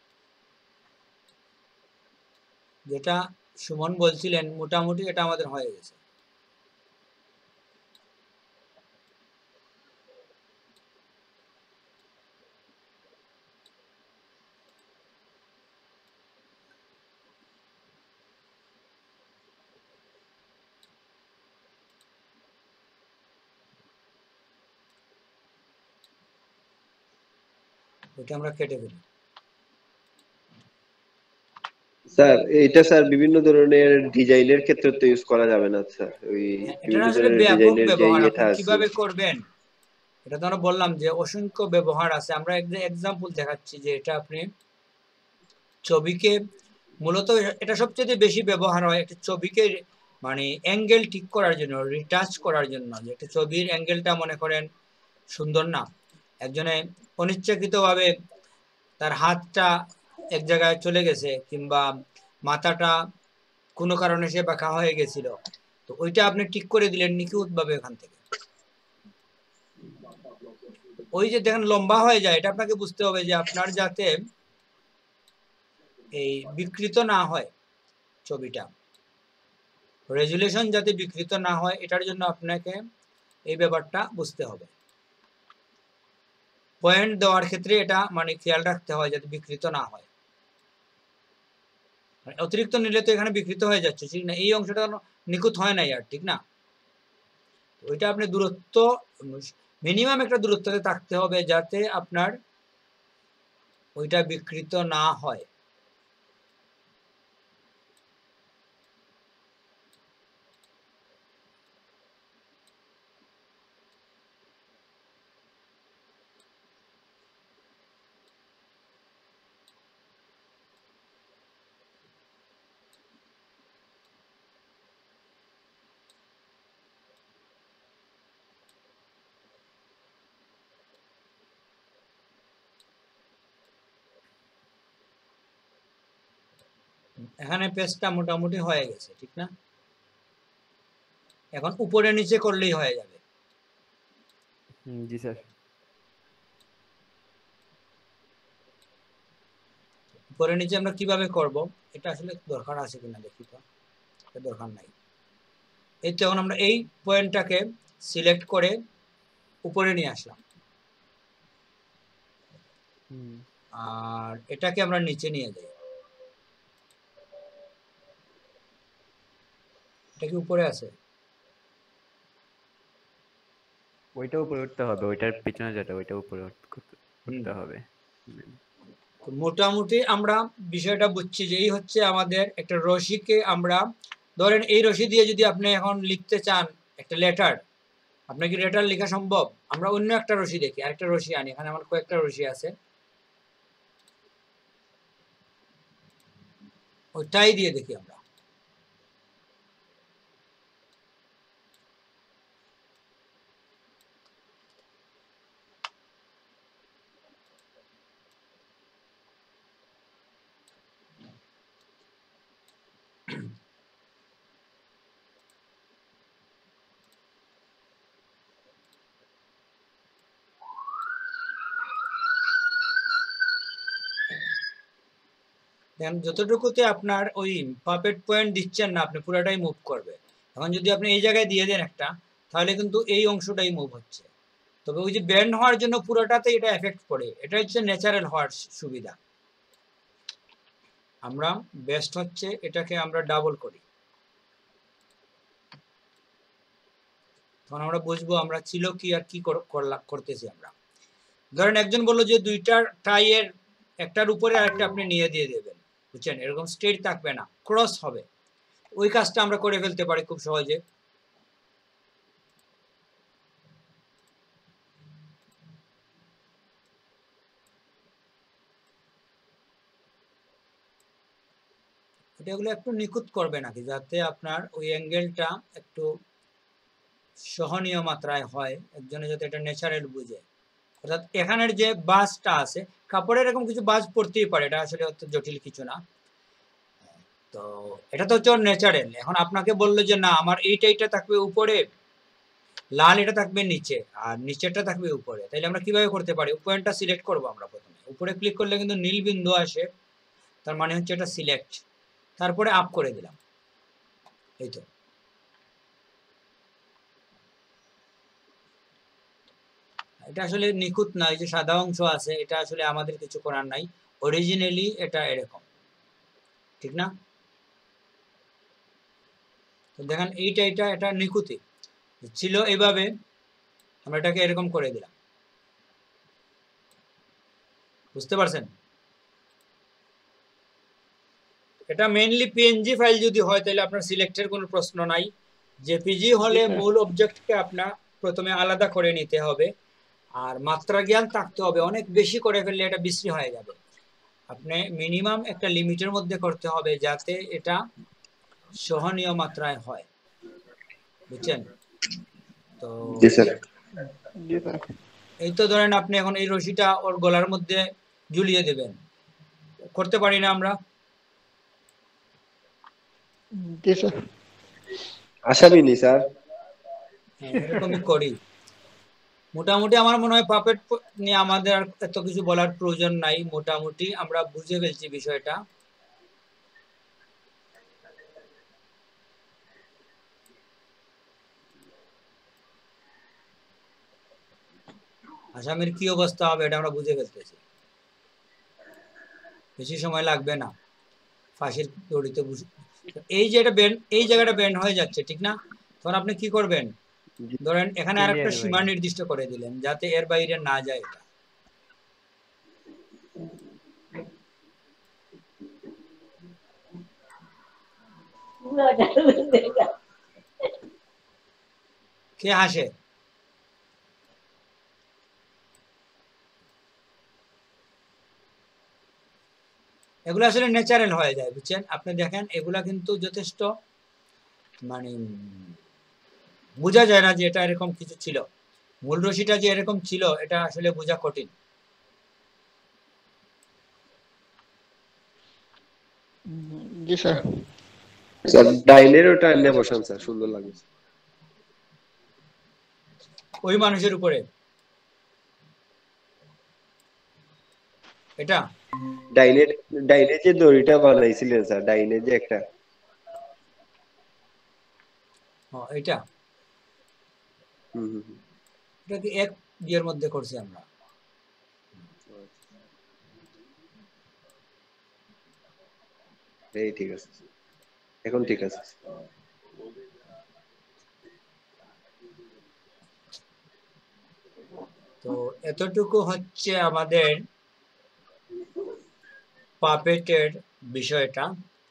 S1: যেটা সুমন বলছিলেন মোটামুটি এটা আমাদের হয়ে গেছে। ওইটা আমরা কেটে ফেলি।
S2: স্যার এটা স্যার বিভিন্ন ধরনের ডিজাইনের ক্ষেত্রে তো ইউজ করা যাবে না স্যার, ওই
S1: এটা
S2: বিভিন্ন
S1: আসলে
S2: ধরনের
S1: ব্যাপক
S2: ডিজাইনের যে
S1: ব্যবহার,
S2: ইয়েটা
S1: আপনি
S2: আছে।
S1: কিভাবে করবেন এটা তো আমরা বললাম যে অসংখ্য ব্যবহার আছে। আমরা এক্সাম্পল দেখাচ্ছি যে এটা আপনি ছবিকে, মূলত এটা সবচেয়ে বেশি ব্যবহার হয় একটা ছবিকে মানে অ্যাঙ্গেল ঠিক করার জন্য, রিটাচ করার জন্য। যে একটা ছবির অ্যাঙ্গেলটা মনে করেন সুন্দর না, একজনে অনিচ্ছাকৃতভাবে তার হাতটা এক জায়গায় চলে গেছে কিংবা মাথাটা কোনো কারণে সে বাঁকা হয়ে গেছিল, তো ওইটা আপনি ঠিক করে দিলেন নিখুঁত ভাবে এখান থেকে। ওই যে দেখেন লম্বা হয়ে যায়, এটা আপনাকে বুঝতে হবে যে আপনার যাতে এই বিকৃত না হয় ছবিটা, রেজুলেশন যাতে বিকৃত না হয়, এটার জন্য আপনাকে এই ব্যাপারটা বুঝতে হবে। পয়েন্ট দেওয়ার ক্ষেত্রে এটা মানে খেয়াল রাখতে হয় যাতে বিকৃত না হয়, অতিরিক্ত নিলে তো এখানে বিকৃত হয়ে যাচ্ছে, ঠিক না? এই অংশটা নিখুঁত হয় নাই আর, ঠিক না? ওইটা আপনি দূরত্ব মিনিমাম একটা দূরত্বতে থাকতে হবে যাতে আপনার ওইটা বিকৃত না হয়। এখানে পেজটা মোটামুটি হয়ে গেছে, ঠিক না? এখন উপরে নিচে করলেই হয়ে যাবে।
S3: জি স্যার।
S1: উপরে নিচে আমরা কিভাবে করব, এটা আসলে দরকার আছে কিনা দেখি তো, দরকার নাই। এই তো এখন আমরা এই পয়েন্টটাকে সিলেক্ট করে উপরে নিয়ে আসলাম, আর এটাকে আমরা নিচে নিয়ে যাই। এটা কি উপরে আছে?
S3: ওইটা উপরে উঠতে হবে, ওইটার পিছনে যেটা ওইটা উপরে উঠতে হবে।
S1: মোটামুটি আমরা বিষয়টা বুঝছি যে এই হচ্ছে আমাদের একটা রশিকে আমরা ধরেন এই রশি দিয়ে যদি আপনি এখন লিখতে চান একটা লেটার, আপনার কি লেটার লেখা সম্ভব? আমরা অন্য একটা রশি দেখি, আরেকটা রশি আনি, এখানে আমার কয়েকটা রশি আছে, ওইটাই দিয়ে দেখি আমরা। যতটুকুতে আপনার ওই পারফেক্ট পয়েন্ট দিচ্ছেন না, আপনি পুরোটাই মুভ করবে। এখন যদি আপনি এই জায়গায় দিয়ে দেন একটা, তাহলে কিন্তু এই অংশটাই মুভ হচ্ছে। তবে ওই যে ব্যান্ড হওয়ার জন্য পুরোটাতে এটা এফেক্ট পড়ে, এটা হচ্ছে ন্যাচারাল হওয়ার সুবিধা। আমরা বেস্ট হচ্ছে এটাকে আমরা ডাবল করি, তখন আমরা বুঝবো আমরা ছিল কি আর কি করতেছি আমরা। ধরেন একজন বললো যে দুইটা টাইয়ের একটার উপরে আরেকটা আপনি নিয়ে দিয়ে দেবেন, বুঝছেন? এরকম স্ট্রেট থাকবে না, ক্রস হবে। ওই কাজটা আমরা করে ফেলতে পারি খুব সহজে। এগুলো একটু নিখুঁত করবে নাকি, যাতে আপনার ওই অ্যাঙ্গেলটা একটু সহনীয় মাত্রায় হয়, একজনে যাতে এটা ন্যাচারাল বুঝে। অর্থাৎ এখানের যে বাজটা আছে, কাপড়ের এরকম কিছু বাজ পড়তেই পারে, এটা আসলে অত জটিল কিছু না। তো এটা তো হচ্ছে ন্যাচারাল। এখন আপনাকে বললো যে না আমার এইটা থাকবে উপরে, লাল এটা থাকবে নিচে, আর নিচেরটা থাকবে উপরে, তাইলে আমরা কিভাবে করতে পারি? পয়েন্টটা সিলেক্ট করবো আমরা প্রথমে, উপরে ক্লিক করলে কিন্তু নীল বিন্দু আসে, তার মানে হচ্ছে এটা সিলেক্ট, তারপরে আপ করে দিলাম, এই তো। এটা আসলে নিখুঁত না, এই যে সাদা অংশ আছে এটা আসলে আমাদের কিছু করার নাই, অরিজিনালি এটা এরকম, ঠিক না? তো দেখেন এটা নিখুঁতই ছিল, এইভাবে আমরা এটাকে এরকম করে দিলাম, বুঝতে পারছেন? এটা মেইনলি পিএনজি ফাইল যদি হয় তাহলে আপনার সিলেক্টের কোনো প্রশ্ন নাই। জেপিজি হলে মূল অবজেক্টকে আপনার প্রথমে আলাদা করে নিতে হবে, আর মাত্রা জ্ঞান থাকতে হবে, অনেক বেশি করে ফেললে এটা বিশ্রী হয়ে যাবে। আপনি মিনিমাম একটা লিমিটের মধ্যে করতে হবে যাতে এটা সহনীয় মাত্রায় হয়, বুঝছেন? তো এই তো ধরেন আপনি এখন এই রশিটা ওর গলার মধ্যে ঝুলিয়ে দেবেন, করতে পারি না আমরা?
S2: আশা বিনি স্যার,
S1: এরকমই করি। মোটামুটি আমার মনে হয় পাপেট নিয়ে আমাদের আর এত কিছু বলার প্রয়োজন নাই, মোটামুটি আমরা বুঝে ফেলছি বিষয়টা। আসামির কি অবস্থা হবে এটা আমরা বুঝে ফেলতেছি, বেশি সময় লাগবে না ফাঁসির দড়িতে এই যে এটা বেন্ড, এই জায়গাটা বেন্ড হয়ে যাচ্ছে ঠিক না, তখন আপনি কি করবেন, ধরেন এখানে আরেকটা
S3: ক্লিয়ার
S1: সীমা
S3: ভাই।
S1: নির্দিষ্ট করে দিলেন যাতে এর বাইরে না যায় এটা। কে হাসে? এগুলো আসলে ন্যাচারাল হয়ে যায় বুঝছেন, আপনি দেখেন এগুলা কিন্তু যথেষ্ট মানে বোঝা যায় না যে এটা এরকম কিছু ছিল, মূল রশিটা যে এরকম ছিল এটা আসলে বোঝা কঠিন।
S2: জি স্যার। স্যার ডাইনের ওটা এনে বসান স্যার, সুন্দর লাগে।
S1: ওই মানুষের উপরে এটা
S2: ডাইনের, ডাইনে যে দড়িটা বানাইছিলেন স্যার, ডাইনে যে একটা,
S1: এটা এটা কি এক ইয়ের মধ্যে করছি আমরা?
S2: এই ঠিক আছে, এখন ঠিক আছে।
S1: তো এতটুকু হচ্ছে আমাদের পাপেটের বিষয়টা।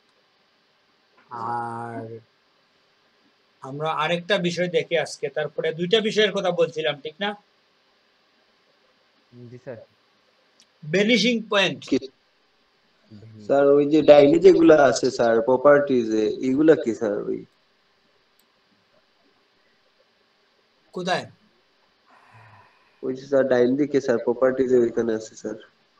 S1: আর আমরা আরেকটা বিষয় দেখে আজকে, তারপরে দুইটা বিষয়ের কথা বলছিলাম ঠিক না?
S3: জি স্যার।
S1: Vanishing point.
S2: স্যার ওই যে ডাইনি যেগুলো আছে স্যার প্রপার্টিজ, এগুলা কি স্যার?
S1: কোথায়?
S2: ওই যে স্যার ডাইন দিকে স্যার প্রপার্টিজ ওইখানে আছে স্যার।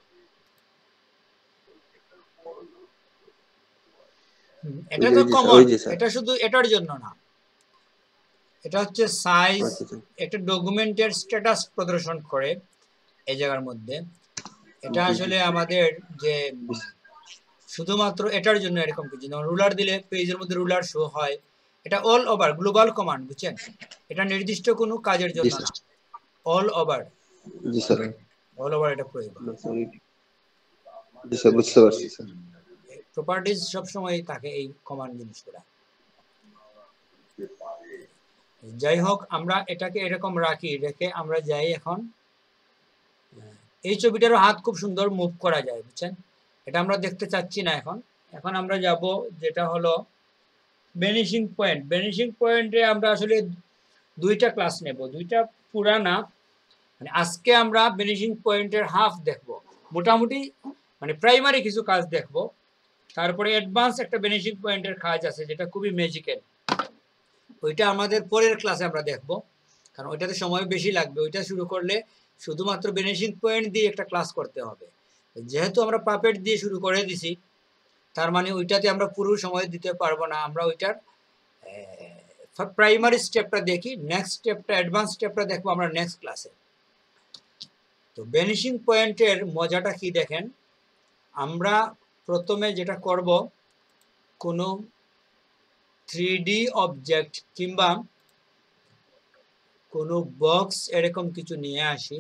S1: এটা তো কমন, এটা শুধু এটার জন্য না, এটা হচ্ছে সাইজ, একটা ডকুমেন্টের স্ট্যাটাস প্রদর্শন করে এই জায়গার মধ্যে। এটা আসলে আমাদের যে শুধুমাত্র এটার জন্য এরকম কিছু, যেমন রুলার দিলে পেজের মধ্যে রুলার শো হয়, এটা অল ওভার গ্লোবাল কমান্ড বুঝছেন, এটা নির্দিষ্ট কোনো কাজের জন্য না, অল ওভার।
S2: জি স্যার,
S1: অল ওভার এটা প্রয়োগ।
S2: জি স্যার, বুঝতে পারছি স্যার।
S1: প্রপার্টিজ সব সময় থাকে এই কমান্ড জিনিসগুলো। যাই হোক, আমরা এটাকে এরকম রাখি, রেখে আমরা যাই এখন। এই ছবিটারও হাত খুব সুন্দর মুভ করা যায় বুঝছেন, এটা আমরা দেখতে চাচ্ছি না এখন। এখন আমরা যাব যেটা হলো ভ্যানিশিং পয়েন্ট। ভ্যানিশিং পয়েন্টে আমরা আসলে দুইটা ক্লাস নেব, দুইটা পুরানা, মানে আজকে আমরা ভ্যানিশিং পয়েন্টের হাফ দেখব, মোটামুটি মানে প্রাইমারি কিছু কাজ দেখব, তারপরে অ্যাডভান্স একটা ভ্যানিশিং পয়েন্টের কাজ আছে যেটা খুবই ম্যাজিক্যাল, ওইটা আমাদের পরের ক্লাসে আমরা দেখব, কারণ ওইটাতে সময় বেশি লাগবে। ওইটা শুরু করলে শুধুমাত্র ভ্যানিশিং পয়েন্ট দিয়ে একটা ক্লাস করতে হবে, যেহেতু আমরা পাপেট দিয়ে শুরু করে দিছি তার মানে ওইটাতে আমরা পুরো সময় দিতে পারবো না। আমরা ওইটার প্রাইমারি স্টেপটা দেখি, নেক্সট স্টেপটা অ্যাডভান্স স্টেপটা দেখবো আমরা নেক্সট ক্লাসে। তো ভ্যানিশিং পয়েন্টের মজাটা কি দেখেন, আমরা প্রথমে যেটা করব, কোনো 3D অবজেক্ট কিংবা কোনো বক্স এরকম কিছু নিয়ে আসি।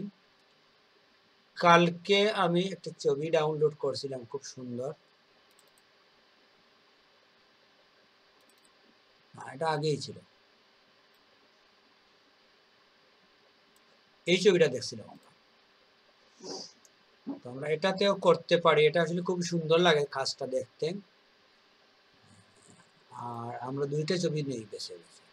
S1: কালকে আমি একটা ছবি ডাউনলোড করছিলাম খুব সুন্দর, এটা আগেই ছিল, এই ছবিটা দেখছিলাম আমরা। তো আমরা এটাতেও করতে পারি, এটা আসলে খুব সুন্দর লাগে কাজটা দেখতে। আর আমরা দুইটা ছবি নেই বেছে বেছে,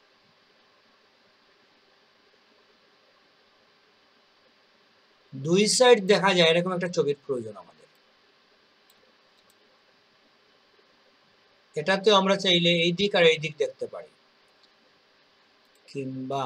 S1: দুই সাইড দেখা যায় এরকম একটা ছবির প্রয়োজন আমাদের। এটাতে আমরা চাইলে এই দিক আর এই দিক দেখতে পারি, কিংবা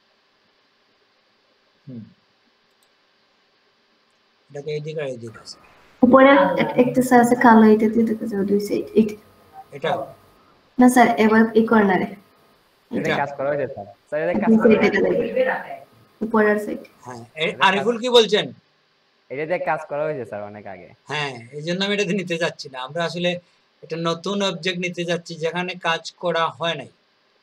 S1: এটাকে এই দিক আর এই দিক আছে,
S5: উপরে একটা স্যার আছে কালো, এটা দিয়ে দেখা যাবে দুই সাইড। এটা না স্যার, এবার এই কর্নারে
S3: এটা কাজ করা হয়েছে স্যার, স্যার এটা কাজ
S5: দুই
S3: করা
S5: সাইড এটা দেখবে। উপরের সাইড।
S1: হ্যাঁ, আরিফুল কি বলছেন?
S3: এটা দিয়ে কাজ করা হয়েছে স্যার অনেক আগে।
S1: হ্যাঁ, এই জন্য আমি এটাতে নিতে যাচ্ছি না। আমরা আসলে এটা নতুন অবজেক্ট নিতে যাচ্ছি যেখানে কাজ করা হয় নাই।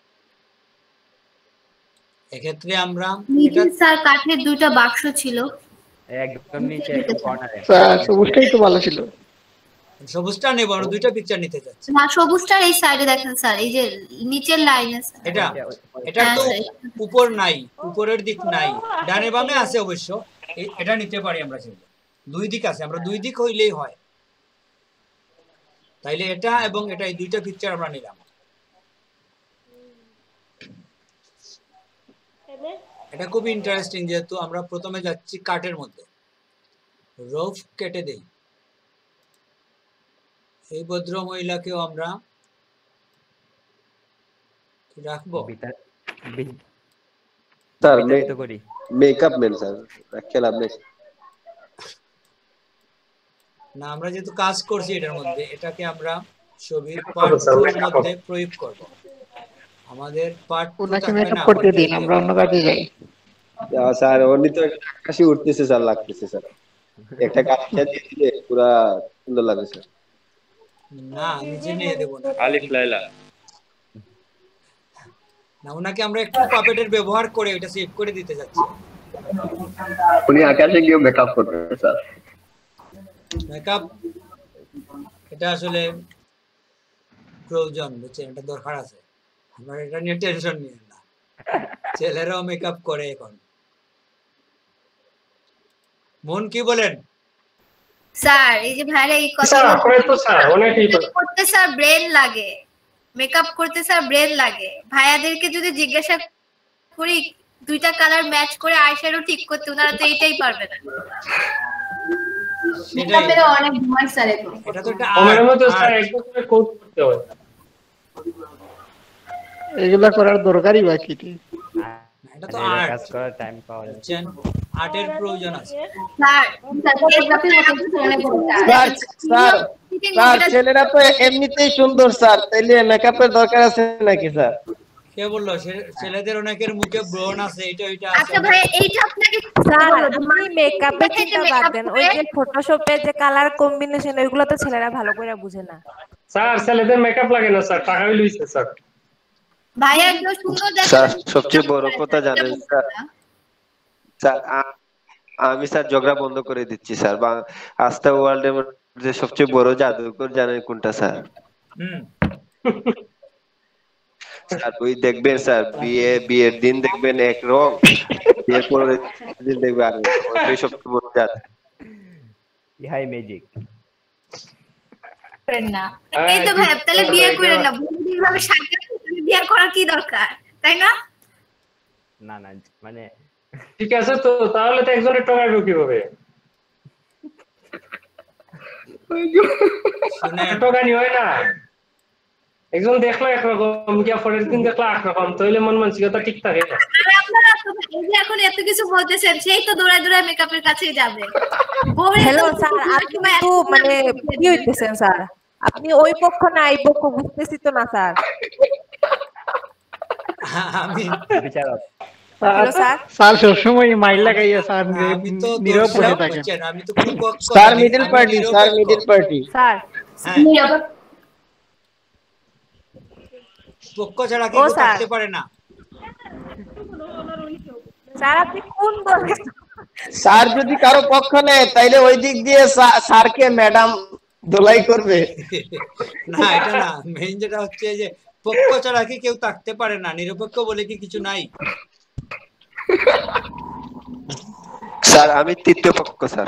S1: এক্ষেত্রে আমরা
S5: নিচে স্যার কাঠের দুইটা বাক্স ছিল
S3: একদম নিচে কর্নারে।
S6: স্যার সবুজটাই তো ভালো ছিল।
S1: সবুজটা নেব, আমরা দুইটা পিকচার নিতে যাচ্ছি।
S5: না, সবুজটার এই সাইডে দেখেন স্যার, এই যে নিচের লাইনে স্যার।
S1: এটা তো উপর নাই, উপরের দিক নাই, ডানে বামে আছে অবশ্য। এটা নিতে পারি আমরা, চাইলে দুই দিক আছে, আমরা দুই দিক হইলেই হয়। তাইলে এটা এবং এটা, এই দুইটা পিকচার আমরা নিলাম। এটা খুব ইন্টারেস্টিং, যেহেতু আমরা প্রথমে যাচ্ছি কাঠের মধ্যে। রফ কেটে দেই। এই ভদ্র মহিলাকেও আমরা রাখবো।
S2: স্যার
S3: বিতাড়িত করি।
S2: মেকআপ ম্যান স্যার, খেলাম নেই
S1: না, আমরা যেহেতু কাজ করছি এটার মধ্যে, এটাকে আমরা ছবির পার্ট 2 এর মধ্যে প্রয়োগ করব। আমাদের পার্ট 2
S6: ওনাকে
S1: থাকবে
S6: মেকআপ
S1: না,
S6: করতে দিন, আমরা অন্য কাজে যাই।
S2: স্যার। উনি তো আকাশে উঠতেছে স্যার, লাগতেছে স্যার। একটা কাজ দিয়ে দিলে পুরা সুন্দর লাগে স্যার।
S1: না, নিচে নিয়ে দেব না।
S7: আলিফ লাইলা
S1: না, ওনাকে আমরা একটু পাপেটের ব্যবহার করে এটা সেভ করে দিতে যাচ্ছি।
S2: উনি আকাশে গিয়ে মেকআপ করবে স্যার।
S1: মেকআপ এটা আসলে প্রয়োজন, বুঝছেন, এটা দরকার আছে। আমরা এটা নিয়ে টেনশন নিয়ে না, ছেলেরাও মেকআপ করে এখন। মন কি বলেন?
S5: স্যার এই যে ভাইরা এই কথা
S4: স্যার করে তো স্যার অনেকই
S5: করতে স্যার ব্রেন লাগে, মেকআপ করতে স্যার ব্রেন লাগে। ভাইয়াদেরকে যদি জিজ্ঞাসা করি দুইটা কালার ম্যাচ করে আইশ্যাডো ঠিক করতে, ওনারা তো এইটাই পারবে না।
S1: সেটাই,
S5: অনেক ঘুমাই স্যার এখন।
S1: এটা তো একটা
S4: আমার
S1: আর্ট।
S4: মতো স্যার একদম করে কোড করতে হয়।
S6: এগুলা করার দরকারই বা কি?
S1: এটা তো আর্ট,
S3: কাজ করার টাইম পাওয়া যায়।
S1: বুঝছেন, আর্টের প্রয়োজন আছে।
S5: স্যার ফটোগ্রাফির মতো অনেক
S6: স্যার স্যার স্যার ছেলেরা তো এমনিতেই সুন্দর স্যার, তাইলে মেকআপের দরকার আছে নাকি স্যার?
S1: কে বললো? ছেলেদের অনেকের মুখে ব্রণ আছে, এটা ওইটা আছে।
S5: আচ্ছা ভাই, এইটা আপনাকে
S8: স্যার আপনি মেকআপের চিন্তা বাদ দেন, ওই যে ফটোশপে যে কালার কম্বিনেশন ওইগুলো তো ছেলেরা ভালো করে বুঝে না।
S4: স্যার ছেলেদের মেকআপ লাগে না স্যার, টাকা লইছে স্যার।
S5: ভাইয়া একদম সুন্দর দেখেন
S2: স্যার সবচেয়ে বড় কথা জানেন স্যার, স্যার আমি স্যার ঝগড়া বন্ধ করে দিচ্ছি স্যার। আস্থা ওয়ার্ল্ডের মধ্যে সবচেয়ে বড় জাদুকর জানেন কোনটা স্যার? স্যার ওই দেখবেন স্যার, বিয়ের দিন দেখবেন এক রং, বিয়ের পরের দিন দেখবেন আর ওই সবচেয়ে বড় জাদু।
S3: ইহাই ম্যাজিক।
S5: করেন না, এই তো ভাই তাহলে বিয়ে করেন না, বন্ধুভাবে সাথে বিয়ে করার কি দরকার, তাই না?
S3: না না, মানে
S4: ঠিক আছে তো, তাহলে তো একজনের ঠকাইবো কিভাবে? ঠকানি হয় না, একজন দেখলো একরকম, গিয়া পরের দিন দেখলো একরকম, তাহলে মন মানসিকতা ঠিক থাকে না।
S5: আরে আপনারা তো এই যে এখন এত কিছু বলতেছেন, সেই তো দৌড়ায় দৌড়ায় মেকআপের কাছে যাবে।
S8: হ্যালো স্যার, আপনি তো মানে কি হইতেছেন স্যার? আপনি ওই পক্ষ না এই পক্ষ বুঝতেছি তো না স্যার।
S1: আমি
S3: বিচারক।
S8: স্যার
S6: স্যার সবসময় মাইল লাগাইয়া স্যার
S1: আমি তো
S6: নীরব বসে
S1: দর্শক,
S6: থাকেন।
S1: বুঝছেন, আমি তো কোনো পক্ষ
S2: স্যার
S1: না,
S2: মিডল
S1: আমি
S2: পার্টি, স্যার
S1: নিরপেক্ষ।
S2: Middle party.
S8: স্যার
S1: হ্যাঁ, পক্ষ ছাড়া কি
S8: ও
S1: কেউ
S8: স্যার।
S1: থাকতে পারে না।
S8: স্যার আপনি কোন দলের?
S6: স্যার যদি কারো পক্ষ নেয় তাইলে ওই দিক দিয়ে স্যারকে ম্যাডাম দোলাই করবে।
S1: না, এটা না, মেইন যেটা হচ্ছে যে পক্ষ ছাড়া কি কেউ থাকতে পারে না, নিরপেক্ষ বলে কি কিছু নাই?
S2: স্যার আমি তৃতীয় পক্ষ স্যার।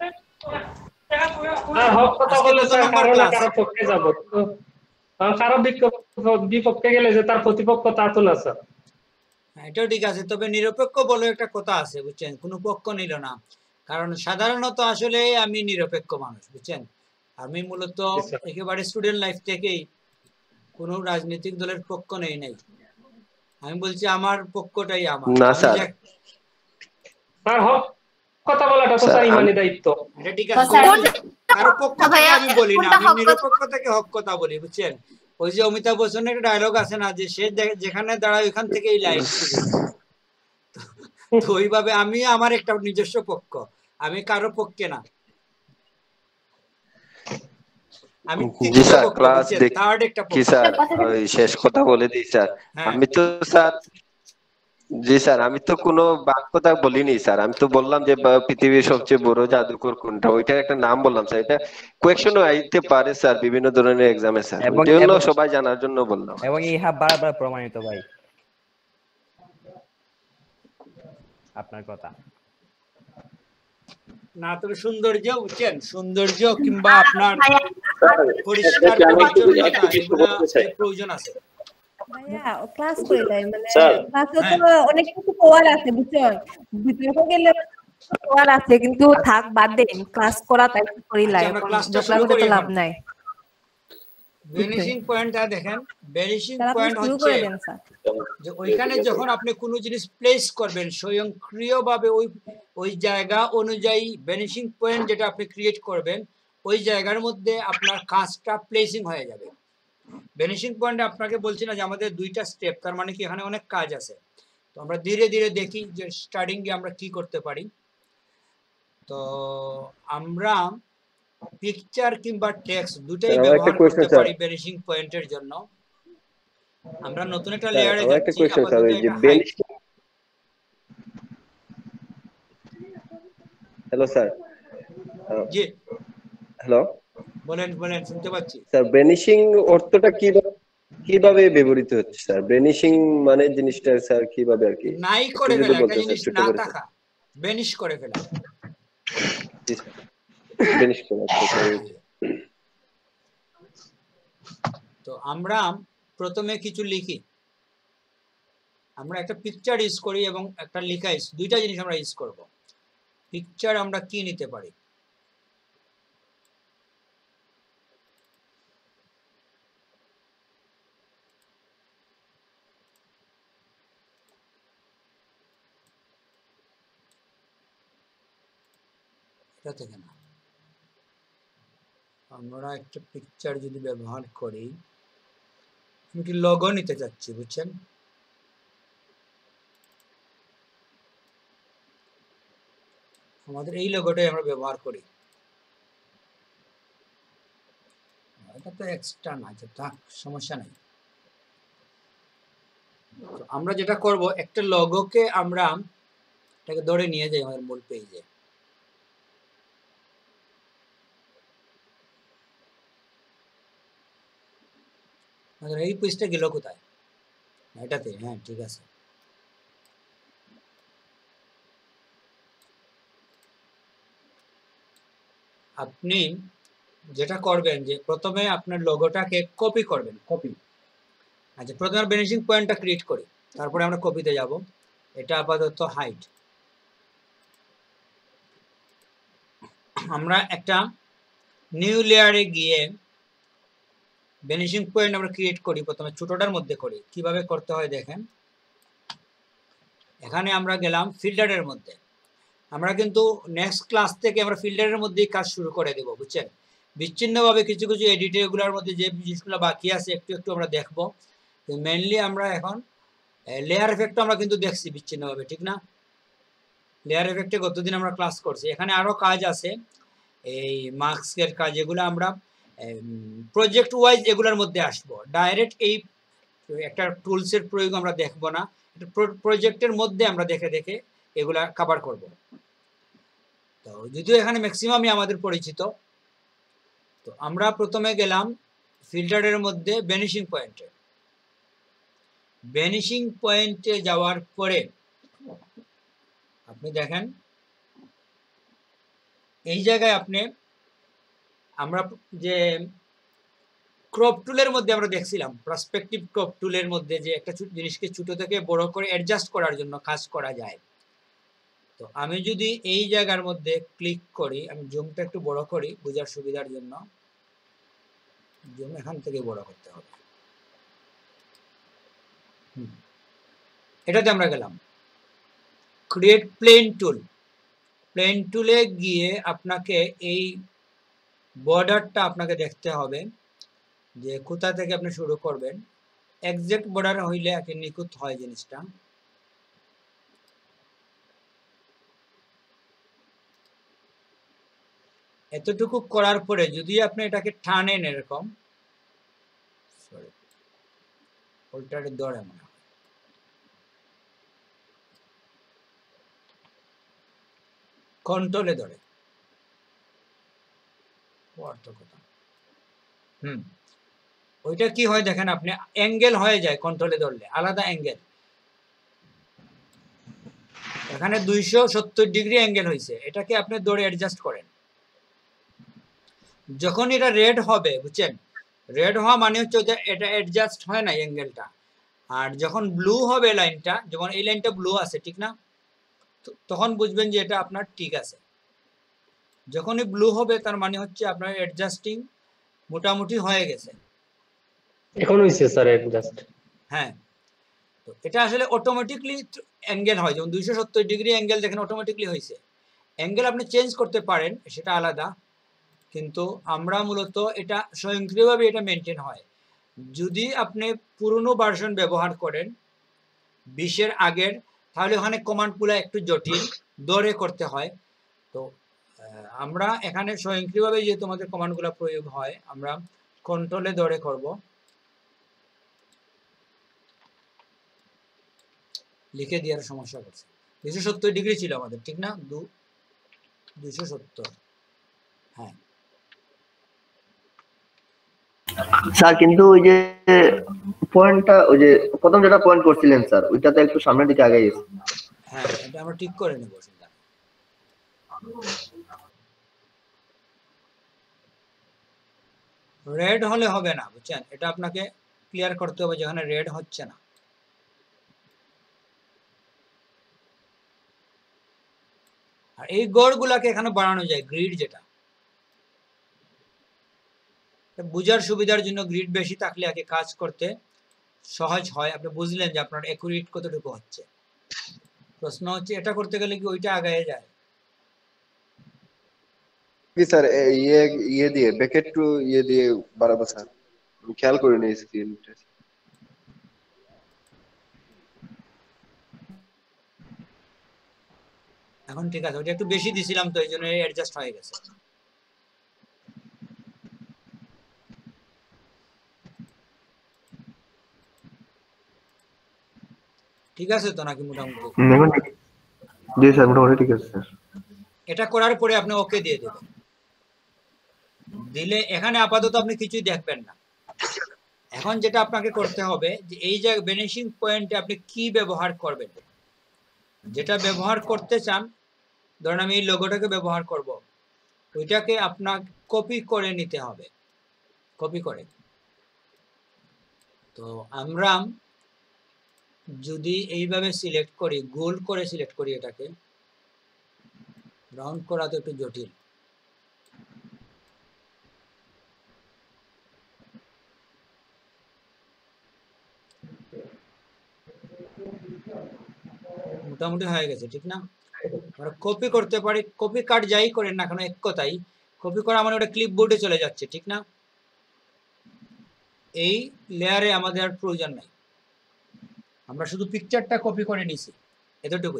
S4: হক কথা বলে
S1: আজকে
S4: স্যার,
S1: কত
S4: কারো
S1: নম্বর
S4: না
S1: ক্লাস?
S4: কারো পক্ষে যাব তো, কারো বিপক্ষে গেলে যে তার প্রতিপক্ষ তা তো না স্যার।
S1: এটাও ঠিক আছে, তবে নিরপেক্ষ বলে একটা কথা আছে, বুঝছেন, কোনো পক্ষ নিল না। কারণ সাধারণত আসলে আমি নিরপেক্ষ মানুষ, বুঝছেন। আমি মূলত একেবারে স্টুডেন্ট লাইফ থেকেই কোনো রাজনৈতিক দলের পক্ষ নেই নাই। আমি বলছি আমার পক্ষটাই আমার।
S2: না
S1: আমি
S2: স্যার।
S4: স্যার হক কথা বলাটা তো স্যার ইমানি দায়িত্ব।
S1: এটা ঠিক আছে, কারো পক্ষ থেকে আমি বলি না, আমি নিরপেক্ষ থেকে হক কথা বলি, বুঝছেন। ওই যে অমিতাভ বচ্চনের একটা ডায়লগ আছে না, যে সে যেখানে দাঁড়ায় ওইখান থেকেই লাইন শুরু। তো ওইভাবে আমি আমার একটা নিজস্ব পক্ষ, আমি কারো পক্ষে না, আমি
S2: জি
S1: তৃতীয়
S2: স্যার,
S1: পক্ষ,
S2: ক্লাস
S1: বুঝছেন, থার্ড একটা
S2: কি
S1: পক্ষ।
S2: স্যার, ওই শেষ কথা বলে দিই স্যার।
S1: হ্যাঁ
S2: আমি তো স্যার, জি স্যার, আমি তো কোনো বাক কথা বলিনি স্যার। আমি তো বললাম যে পৃথিবীর সবচেয়ে বড় জাদুকর কোনটা, ওইটার একটা নাম বললাম স্যার। এটা কোয়েকশনও আইতে পারে স্যার বিভিন্ন ধরনের এক্সামে স্যার,
S3: এবং
S2: ওই জন্য
S3: এবং
S2: সবাই জানার জন্য বললাম।
S3: এবং ইহা বারবার প্রমাণিত ভাই আপনার কথা।
S1: না, তবে সৌন্দর্য, বুঝছেন, সৌন্দর্য কিংবা আপনার
S5: ভাইয়া
S1: পরিষ্কার পরিচ্ছন্নতা এগুলা প্রয়োজন আছে।
S8: ভাইয়া ক্লাস করে দেয় মানে
S4: স্যার।
S8: ক্লাসে
S1: হ্যাঁ।
S8: তো অনেক কিছু করার আছে বুঝছেন, ভিতরে গেলে করার আছে কিন্তু থাক বাদ দেন, ক্লাস করা তাই করি
S1: আচ্ছা,
S8: লাই,
S1: আমরা
S8: এখন
S1: ক্লাসটা
S8: ঝগড়া
S1: শুরু
S8: করে
S1: করি
S8: তো লাভ
S1: এখন।
S8: নাই।
S1: ভ্যানিশিং পয়েন্টটা দেখেন, ভ্যানিশিং
S8: স্যার আপনি
S1: পয়েন্ট
S8: শুরু
S1: হচ্ছে
S8: করে দেন স্যার।
S1: যে ওইখানে যখন আপনি কোনো জিনিস প্লেস করবেন স্বয়ংক্রিয়ভাবে ওই জায়গা অনুযায়ী ভ্যানিশিং পয়েন্ট যেটা আপনি ক্রিয়েট করবেন, ওই জায়গার মধ্যে আপনার কাজটা প্লেসিং হয়ে যাবে। ভ্যানিশিং পয়েন্টে আপনাকে বলছি না যে আমাদের 2টা স্টেপ, তার মানে কি এখানে অনেক কাজ আছে। তো আমরা ধীরে ধীরে দেখি যে স্টার্টিং এ আমরা কি করতে পারি। তো আমরা পিকচার কিংবা টেক্সট দুটোই
S2: স্যার, আমার একটা
S1: ব্যবহার
S2: কোয়েশ্চেন
S1: করতে
S2: স্যার।
S1: পারি ভ্যানিশিং পয়েন্টের জন্য। আমরা নতুন একটা
S2: স্যার,
S1: লেয়ারে
S2: আমার একটা
S1: যাচ্ছি,
S2: কোয়েশ্চেন স্যার,
S1: আপাতত
S2: ওই যে
S1: এটা হাইট।
S2: হ্যালো স্যার,
S1: জি
S2: হ্যালো
S1: বলেন বলেন, শুনতে পাচ্ছি।
S2: স্যার, ভ্যানিশিং অর্থটা কিভাবে ব্যবহৃত হচ্ছে স্যার? ভ্যানিশিং মানে জিনিসটা স্যার কিভাবে আর কি
S1: নাই
S2: একটু
S1: করে
S2: যদি
S1: ফেলা, একটা
S2: বলতেন স্যার,
S1: জিনিস
S2: ছোট
S1: না
S2: করে স্যার।
S1: থাকা, ভ্যানিশ করে ফেলা।
S2: জি স্যার, ভ্যানিশ করা, আচ্ছা স্যার।
S1: তো আমরা প্রথমে কিছু লিখি, আমরা একটা পিকচার ইউজ করি এবং একটা লেখা দুইটা জিনিস আমরা ইউজ করব। পিকচার আমরা কি নিতে পারি, এটা থেকে না, আমরা একটা পিকচার যদি ব্যবহার করি, আমি কি লোগো নিতে চাচ্ছি, বুঝছেন। আমাদের এই লোগোটাই আমরা ব্যবহার করি, এটা তো এক্সট্রা না, থাক, সমস্যা নেই। তো আমরা যেটা করব, একটা লোগোকে আমরা এটাকে ধরে নিয়ে যাই আমাদের মূল পেজে। আমাদের এই পেজটা গেল কোথায়, এটাতে, হ্যাঁ ঠিক আছে। আপনি যেটা করবেন যে প্রথমে আপনার লোগোটাকে কপি করবেন, কপি। আচ্ছা, প্রথমে ভ্যানিশিং পয়েন্টটা ক্রিয়েট করি, তারপরে আমরা কপিতে যাব। এটা আপাতত হাইট। আমরা একটা নিউ লেয়ারে গিয়ে ভ্যানিশিং পয়েন্ট আমরা ক্রিয়েট করি, প্রথমে ছোটটার মধ্যে করি। কিভাবে করতে হয় দেখেন, এখানে আমরা গেলাম ফিল্টারের মধ্যে। আমরা কিন্তু নেক্সট ক্লাস থেকে আমরা ফিল্টারের মধ্যেই কাজ শুরু করে দেব, বুঝছেন। বিচ্ছিন্নভাবে কিছু কিছু এডিটরগুলোর মধ্যে যে জিনিসগুলো বাকি আছে একটু একটু আমরা দেখবো। মেইনলি আমরা এখন লেয়ার এফেক্ট আমরা কিন্তু দেখছি বিচ্ছিন্নভাবে, ঠিক না। লেয়ার এফেক্টে গতদিন আমরা ক্লাস করছি। এখানে আরো কাজ আছে, এই মার্কসের কাজ, এগুলো আমরা প্রজেক্ট ওয়াইজ এগুলোর মধ্যে আসবো। ডাইরেক্ট এই একটা টুলসের প্রয়োগ আমরা দেখব না, প্রজেক্টের মধ্যে আমরা দেখে দেখে এগুলা কভার করব। তো যদিও এখানে ম্যাক্সিমামই আমাদের পরিচিত। তো আমরা প্রথমে গেলাম ফিল্টারের মধ্যে ভ্যানিশিং পয়েন্টে। ভ্যানিশিং পয়েন্টে যাওয়ার পরে আপনি দেখেন এই জায়গায় আপনি আমরা যে ক্রপ টুলের মধ্যে আমরা দেখছিলাম, পার্সপেক্টিভ ক্রপ টুলের মধ্যে যে একটা জিনিসকে ছোট থেকে বড় করে অ্যাডজাস্ট করার জন্য কাজ করা যায়। তো আমি যদি এই জায়গার মধ্যে ক্লিক করি, আমি জুমটা একটু বড় করি বোঝার সুবিধার জন্য, জুম এখান থেকে বড় করতে হবে। এটাতে আমরা গেলাম ক্রিয়েট প্লেন টুল। প্লেন টুলে গিয়ে আপনাকে এই বর্ডারটা আপনাকে দেখতে হবে যে কোথা থেকে আপনি শুরু করবেন। এক্সাক্ট বর্ডার হইলে নিখুঁত হয় জিনিসটা। এতটুকু করার পরে যদি আপনি এটাকে টানেন এরকম, সরি উল্টারে ধরে মনে হয়, কন্ট্রোলে ধরে ওইটা কি হয় দেখেন, আপনি অ্যাঙ্গেল হয়ে যায় কন্ট্রোলে ধরলে, আলাদা অ্যাঙ্গেল। এখানে 270 ডিগ্রি অ্যাঙ্গেল হয়েছে, এটাকে আপনি ধরে অ্যাডজাস্ট করেন। যখন এটা রেড হবে, বুঝছেন, রেড হওয়া মানে হচ্ছে এটা অ্যাডজাস্ট হয় না অ্যাঙ্গেলটা। আর যখন ব্লু হবে লাইনটা, যখন এই লাইনটা ব্লু আছে, ঠিক না, তখন বুঝবেন যে এটা আপনার ঠিক আছে। যখনই ব্লু হবে তার মানে হচ্ছে আপনার অ্যাডজাস্টিং মোটামুটি হয়ে গেছে।
S4: এখন হইছে স্যার অ্যাডজাস্ট।
S1: হ্যাঁ, তো এটা আসলে অটোমেটিকলি অ্যাঙ্গেল হয়, যেমন 270 ডিগ্রি অ্যাঙ্গেল দেখেন অটোমেটিকলি হয়েছে। অ্যাঙ্গেল আপনি চেঞ্জ করতে পারেন, সেটা আলাদা, কিন্তু আমরা মূলত এটা স্বয়ংক্রিয়ভাবে এটা মেনটেন হয়। যদি আপনি পুরনো ভার্সন ব্যবহার করেন 20-এর আগের, তাহলে ওখানে কমান্ডগুলো একটু জটিল, দৌড়ে করতে হয়। তো আমরা এখানে স্বয়ংক্রিয়ভাবে যেহেতু আমাদের কমান্ডগুলো প্রয়োগ হয়, আমরা কন্ট্রোলে দৌড়ে করব। লিখে দেওয়ার সমস্যা করছে। 270 ডিগ্রি ছিল আমাদের, ঠিক না, 270। হ্যাঁ
S7: স্যার, কিন্তু ওই যে পয়েন্টটা, ওই যে প্রথম যেটা পয়েন্ট করছিলেন স্যার, ওইটাতে একটু সামনের দিকে আগে গেছে।
S1: হ্যাঁ, এটা আমরা ঠিক করে নেব। রেড হলে হবে না, বুঝছেন, এটা আপনাকে ক্লিয়ার করতে হবে যেখানে রেড হচ্ছে না। আর এই গড়গুলাকে এখানে বাড়ানো যায়, গ্রিড যেটা, বুঝার সুবিধার জন্য গ্রিড বেশি থাকলে আগে কাজ করতে সহজ হয়। আপনি বুঝলেন যে আপনার অ্যাকুরেট কতটুকু হচ্ছে। প্রশ্ন হচ্ছে এটা করতে গেলে কি ওইটা আগায় যায়?
S2: কি স্যার, ইয়ে দিয়ে ব্যাকেট টু ইয়ে দিয়ে বাড়াবো স্যার, খেয়াল করে নিই স্ক্রিনটা।
S1: এখন ঠিক আছে, ওটা একটু বেশি দিছিলাম তো এই জন্য অ্যাডজাস্ট হয়ে গেছে। ঠিক আছে তো নাকি মোটামুটি?
S7: জি স্যার, মোটামুটি ঠিক আছে স্যার।
S1: এটা করার পরে আপনি ওকে দিয়ে দেবেন। দিলে এখানে আপাতত আপনি কিছুই দেখবেন না। এখন যেটা আপনাকে করতে হবে যে এই যে ভ্যানিশিং পয়েন্টে আপনি কি ব্যবহার করবেন, যেটা ব্যবহার করতে চান, ধরেন আমি এই লোগোটাকে ব্যবহার করব, ওইটাকে আপনার কপি করে নিতে হবে, কপি করে। তো আমরা যদি এইভাবে সিলেক্ট করি, গোল করে সিলেক্ট করি, এটাকে রাউন্ড করা তো একটু জটিল। মোটামুটি হয়ে গেছে, ঠিক না? আমরা কপি করতে পারি, কপি কাট যাই করেন না কেন, এক কথাই কপি করা মানে ওটা ক্লিপবোর্ডে চলে যাচ্ছে, ঠিক না? এই লেয়ারে আমাদের আর প্রয়োজন নাই, আমরা শুধু পিকচারটা কপি করে নিছি, এতটুকুই।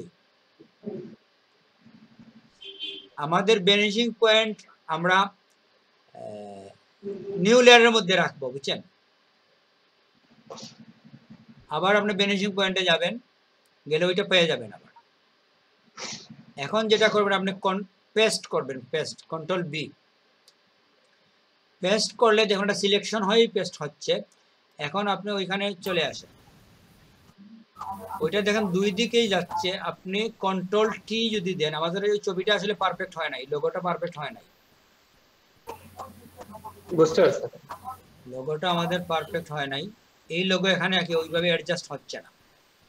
S1: আমাদের ভ্যানিশিং পয়েন্ট আমরা নিউ লেয়ারের মধ্যে রাখবো, বুঝছেন? আবার আপনি ভ্যানিশিং পয়েন্টে যাবেন, গেলে ওইটা পেয়ে যাবেন আবার। এখন যেটা করবেন, আপনি পেস্ট করবেন, পেস্ট, কন্ট্রোল বি। পেস্ট করলে দেখুন এটা সিলেকশন হয়েই পেস্ট হচ্ছে। এখন আপনি ওইখানে চলে আসেন, ওইটা দেখেন দুই দিকেই যাচ্ছে। আপনি কন্ট্রোল টি যদি দেন, আমাদের এই ছবিটা আসলে পারফেক্ট হয় নাই, লোগোটা পারফেক্ট হয় নাই,
S4: বুঝতে পারছি,
S1: লোগোটা আমাদের পারফেক্ট হয় নাই। এই লোগো এখানে আর কি ওইভাবে অ্যাডজাস্ট হচ্ছে না।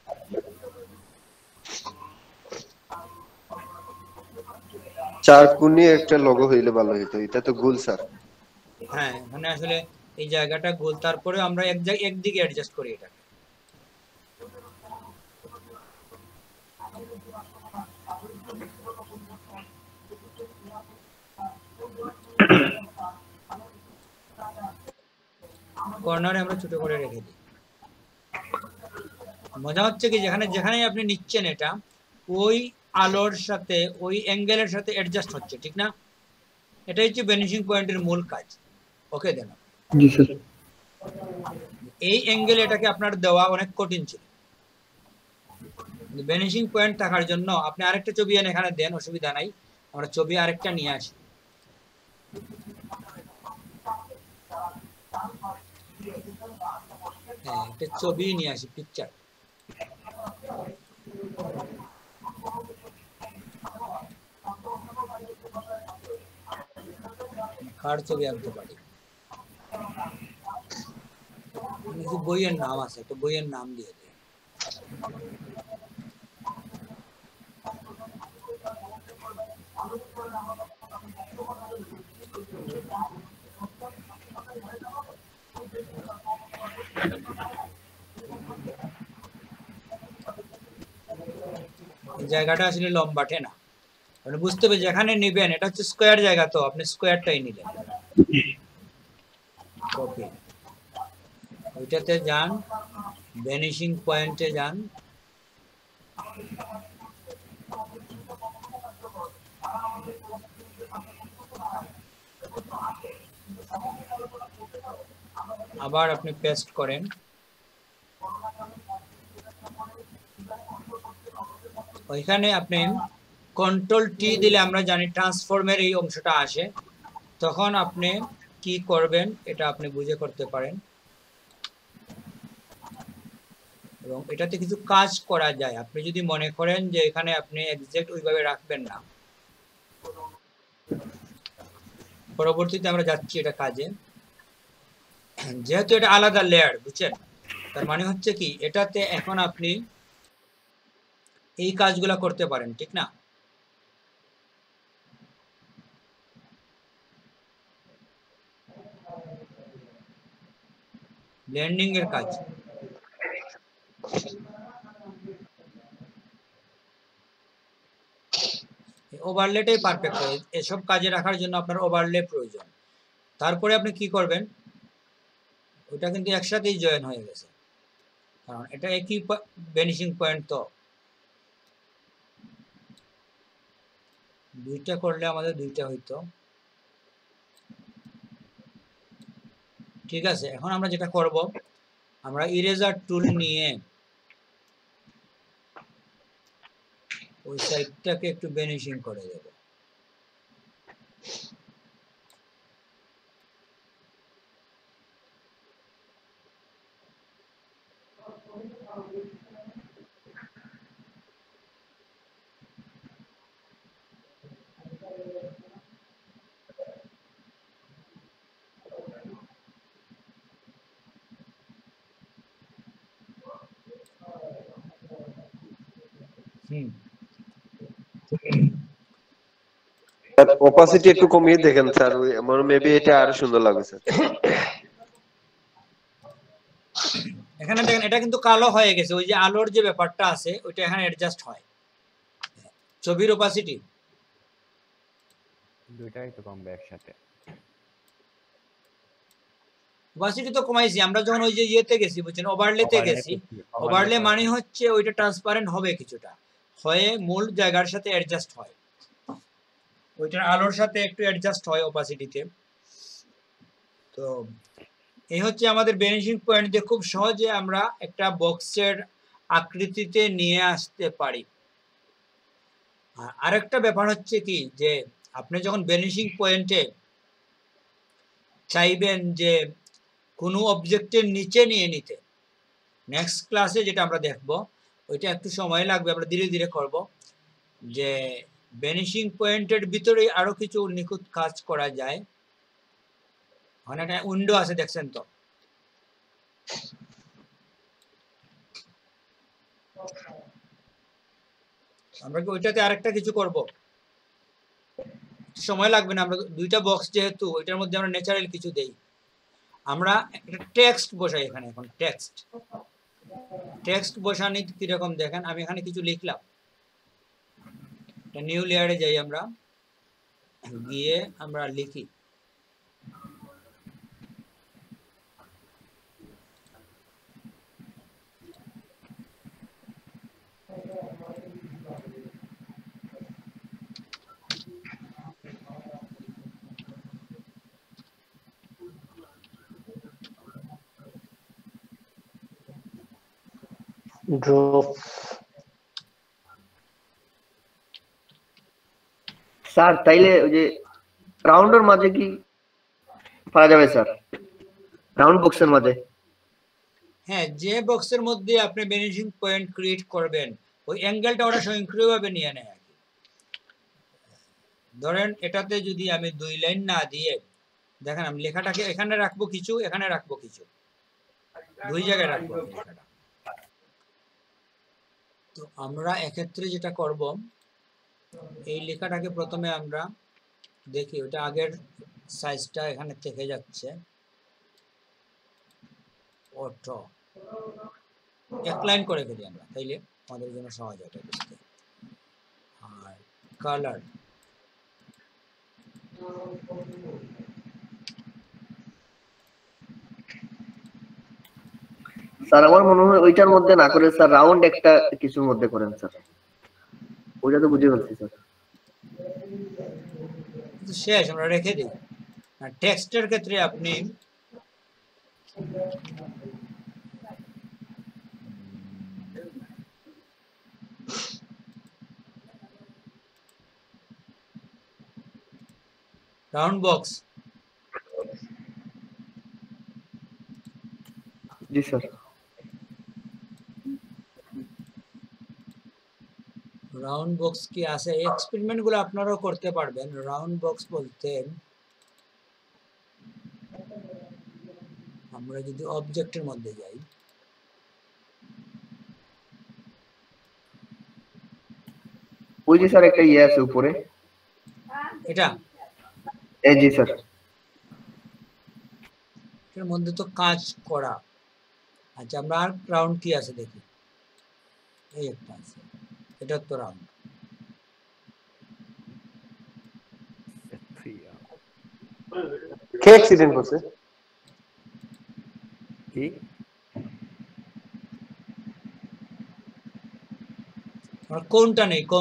S2: চার কোণে একটা লোগো হইলে ভালো হইতো, এটা তো গোল স্যার।
S1: হ্যাঁ, মানে আসলে এই জায়গাটা গোল, তারপরে আমরা একদিকে অ্যাডজাস্ট করি এটা। কর্নারে আমরা ছোট করে রেখে দিই। মজা হচ্ছে কি যেখানে যেখানেই আপনি নিচ্ছেন এটা ওই আলোর সাথে, ওই অ্যাঙ্গেলের সাথে অ্যাডজাস্ট হচ্ছে, ঠিক না? এটাই হচ্ছে ভ্যানিশিং পয়েন্টের মূল কাজ। ওকে দেন,
S7: জি স্যার।
S1: এই অ্যাঙ্গেল এটাকে আপনার দেওয়া অনেক কঠিন ছিল। ভ্যানিশিং পয়েন্ট থাকার জন্য আপনি আরেকটা ছবি এখানে দেন, অসুবিধা নাই, আমরা ছবি আরেকটা নিয়ে আসি। হ্যাঁ, একটা ছবি নিয়ে আসি, পিকচার। কার ছবি আনতে পারি? কিছু বইয়ের নাম আছে, তো বইয়ের নাম দিয়ে দিই। জায়গাটা আসলে লম্বাটে না, আপনি বুঝতে হবে যেখানে নিবেন এটা হচ্ছে স্কোয়ার জায়গা, তো আপনি স্কোয়ারটাই নিলেন। কপি, ওইটাতে যান, ভ্যানিশিং পয়েন্টে যান, আবার আপনি পেস্ট করেন। ওইখানে আপনি কন্ট্রোল টি দিলে আমরা জানি ট্রান্সফর্মের এই অংশটা আসে, তখন আপনি কি করবেন এটা আপনি বুঝে করতে পারেন, এবং এটাতে কিছু কাজ করা যায়। আপনি যদি মনে করেন যে এখানে আপনি এক্সাক্ট ওইভাবে রাখবেন না, পরবর্তীতে আমরা যাচ্ছি এটা কাজে। যেহেতু এটা আলাদা লেয়ার, বুঝছেন, তার মানে হচ্ছে কি এটাতে এখন আপনি এই কাজগুলা করতে পারেন, ঠিক না? ব্লেন্ডিং এর কাজ, ওভারলেটাই পারফেক্ট হয় এসব কাজে রাখার জন্য। আপনার ওভারলে প্রয়োজন। তারপরে আপনি কি করবেন, ওটা কিন্তু একসাথেই জয়েন হয়ে গেছে, কারণ এটা একই ভ্যানিশিং পয়েন্ট। তো দুইটা করলে আমাদের দুইটা হইতো, ঠিক আছে। এখন আমরা যেটা করব, আমরা ইরেজার টুল নিয়ে ওই সাইডটাকে একটু ভ্যানিশিং করে দেব।
S2: অপাসিটি একটু কমিয়ে দেখেন স্যার, আমার মেবি এটা আরো সুন্দর লাগবে স্যার।
S1: এখানে দেখেন এটা কিন্তু কালো হয়ে গেছে, ওই যে আলোর যে ব্যাপারটা আছে ওইটা এখানে অ্যাডজাস্ট হয়। ছবির অপাসিটি
S3: দুইটাই তো কমবে একসাথে।
S1: অপাসিটি তো কমাইছি আমরা যখন ওই যে ইয়েতে গেছি, বুঝছেন, ওভারলেতে গেছি। ওভারলে মানে হচ্ছে ওইটা ট্রান্সপারেন্ট হবে কিছুটা, হয়ে মূল জায়গার সাথে অ্যাডজাস্ট হয়, ওইটার আলোর সাথে একটু অ্যাডজাস্ট হয় অপাসিটিতে। তো এই হচ্ছে আমাদের ভ্যানিশিং পয়েন্ট দিয়ে খুব সহজে আমরা একটা বক্সের আকৃতিতে নিয়ে আসতে পারি। আরেকটা ব্যাপার হচ্ছে কি, যে আপনি যখন ভ্যানিশিং পয়েন্টে চাইবেন যে কোনো অবজেক্টের নিচে নিয়ে নিতে, নেক্সট ক্লাসে যেটা আমরা দেখব ওইটা একটু সময় লাগবে, আমরা ধীরে ধীরে করব, যে ভ্যানিশিং পয়েন্টের ভিতরে আরো কিছু নিখুঁত কাজ করা যায়। ওখানে একটা উইন্ডো আছে, দেখছেন তো? আমরা কি ওইটাতে আরেকটা কিছু করব? সময় লাগবে না, আমরা দুইটা বক্স যেহেতু, ওইটার মধ্যে আমরা ন্যাচারাল কিছু দেই। আমরা একটা টেক্সট বসাই এখানে। এখন টেক্সট বসানি কিরকম দেখেন, আমি এখানে কিছু লিখলাম, নিউ লেয়ারে যাই, আমরা গিয়ে আমরা লিখি
S4: ড্রপ
S7: স্যার তাইলে ওই যে রাউন্ডের মাঝে কি পারা যাবে স্যার? রাউন্ড বক্সের মাঝে?
S1: হ্যাঁ, যে বক্সের মধ্যে আপনি ভ্যানিশিং পয়েন্ট ক্রিয়েট করবেন ওই অ্যাঙ্গেলটা ওরা স্বয়ংক্রিয়ভাবে নিয়ে নেয় আর কি। ধরেন এটাতে যদি আমি 2 লাইন না দিয়ে, দেখেন আমি লেখাটাকে এখানে রাখবো কিছু, এখানে রাখবো কিছু, 2 জায়গায় রাখবো আমি লেখাটা। তো আমরা এক্ষেত্রে যেটা করব, এই লেখাটাকে প্রথমে আমরা দেখি ওটা আগের সাইজটা এখানে থেকে যাচ্ছে, অটো এক লাইন করে ফেলি আমরা, তাইলে আমাদের জন্য সহজ হবে বুঝতে। আর কালার
S7: স্যার আমার মনে হয় ওইটার মধ্যে না করে স্যার রাউন্ড একটা কিছুর মধ্যে করেন স্যার। ওইটা তো বুঝে ফেলছি স্যার।
S1: শেষ আমরা রেখে দিই। আর টেক্সটের ক্ষেত্রে আপনি রাউন্ড বক্স,
S7: জি স্যার।
S1: রাউন্ড বক্স কি আছে, এক্সপেরিমেন্ট গুলো আপনারাও করতে পারবেন। রাউন্ড বক্স বলতে আমরা যদি অবজেক্টের মধ্যে যাই,
S7: ওই যে স্যার একটা ইয়ে আছে উপরে,
S1: এটা
S7: এই জি স্যার।
S1: এর মধ্যে তো কাজ করা। আচ্ছা আমরা আর রাউন্ড কি আছে দেখি, এই একটা আছে, এটা তো রাউন্ড।
S9: কে অ্যাক্সিডেন্ট করছে?
S3: কি
S1: আর কোনটা নেই, কোন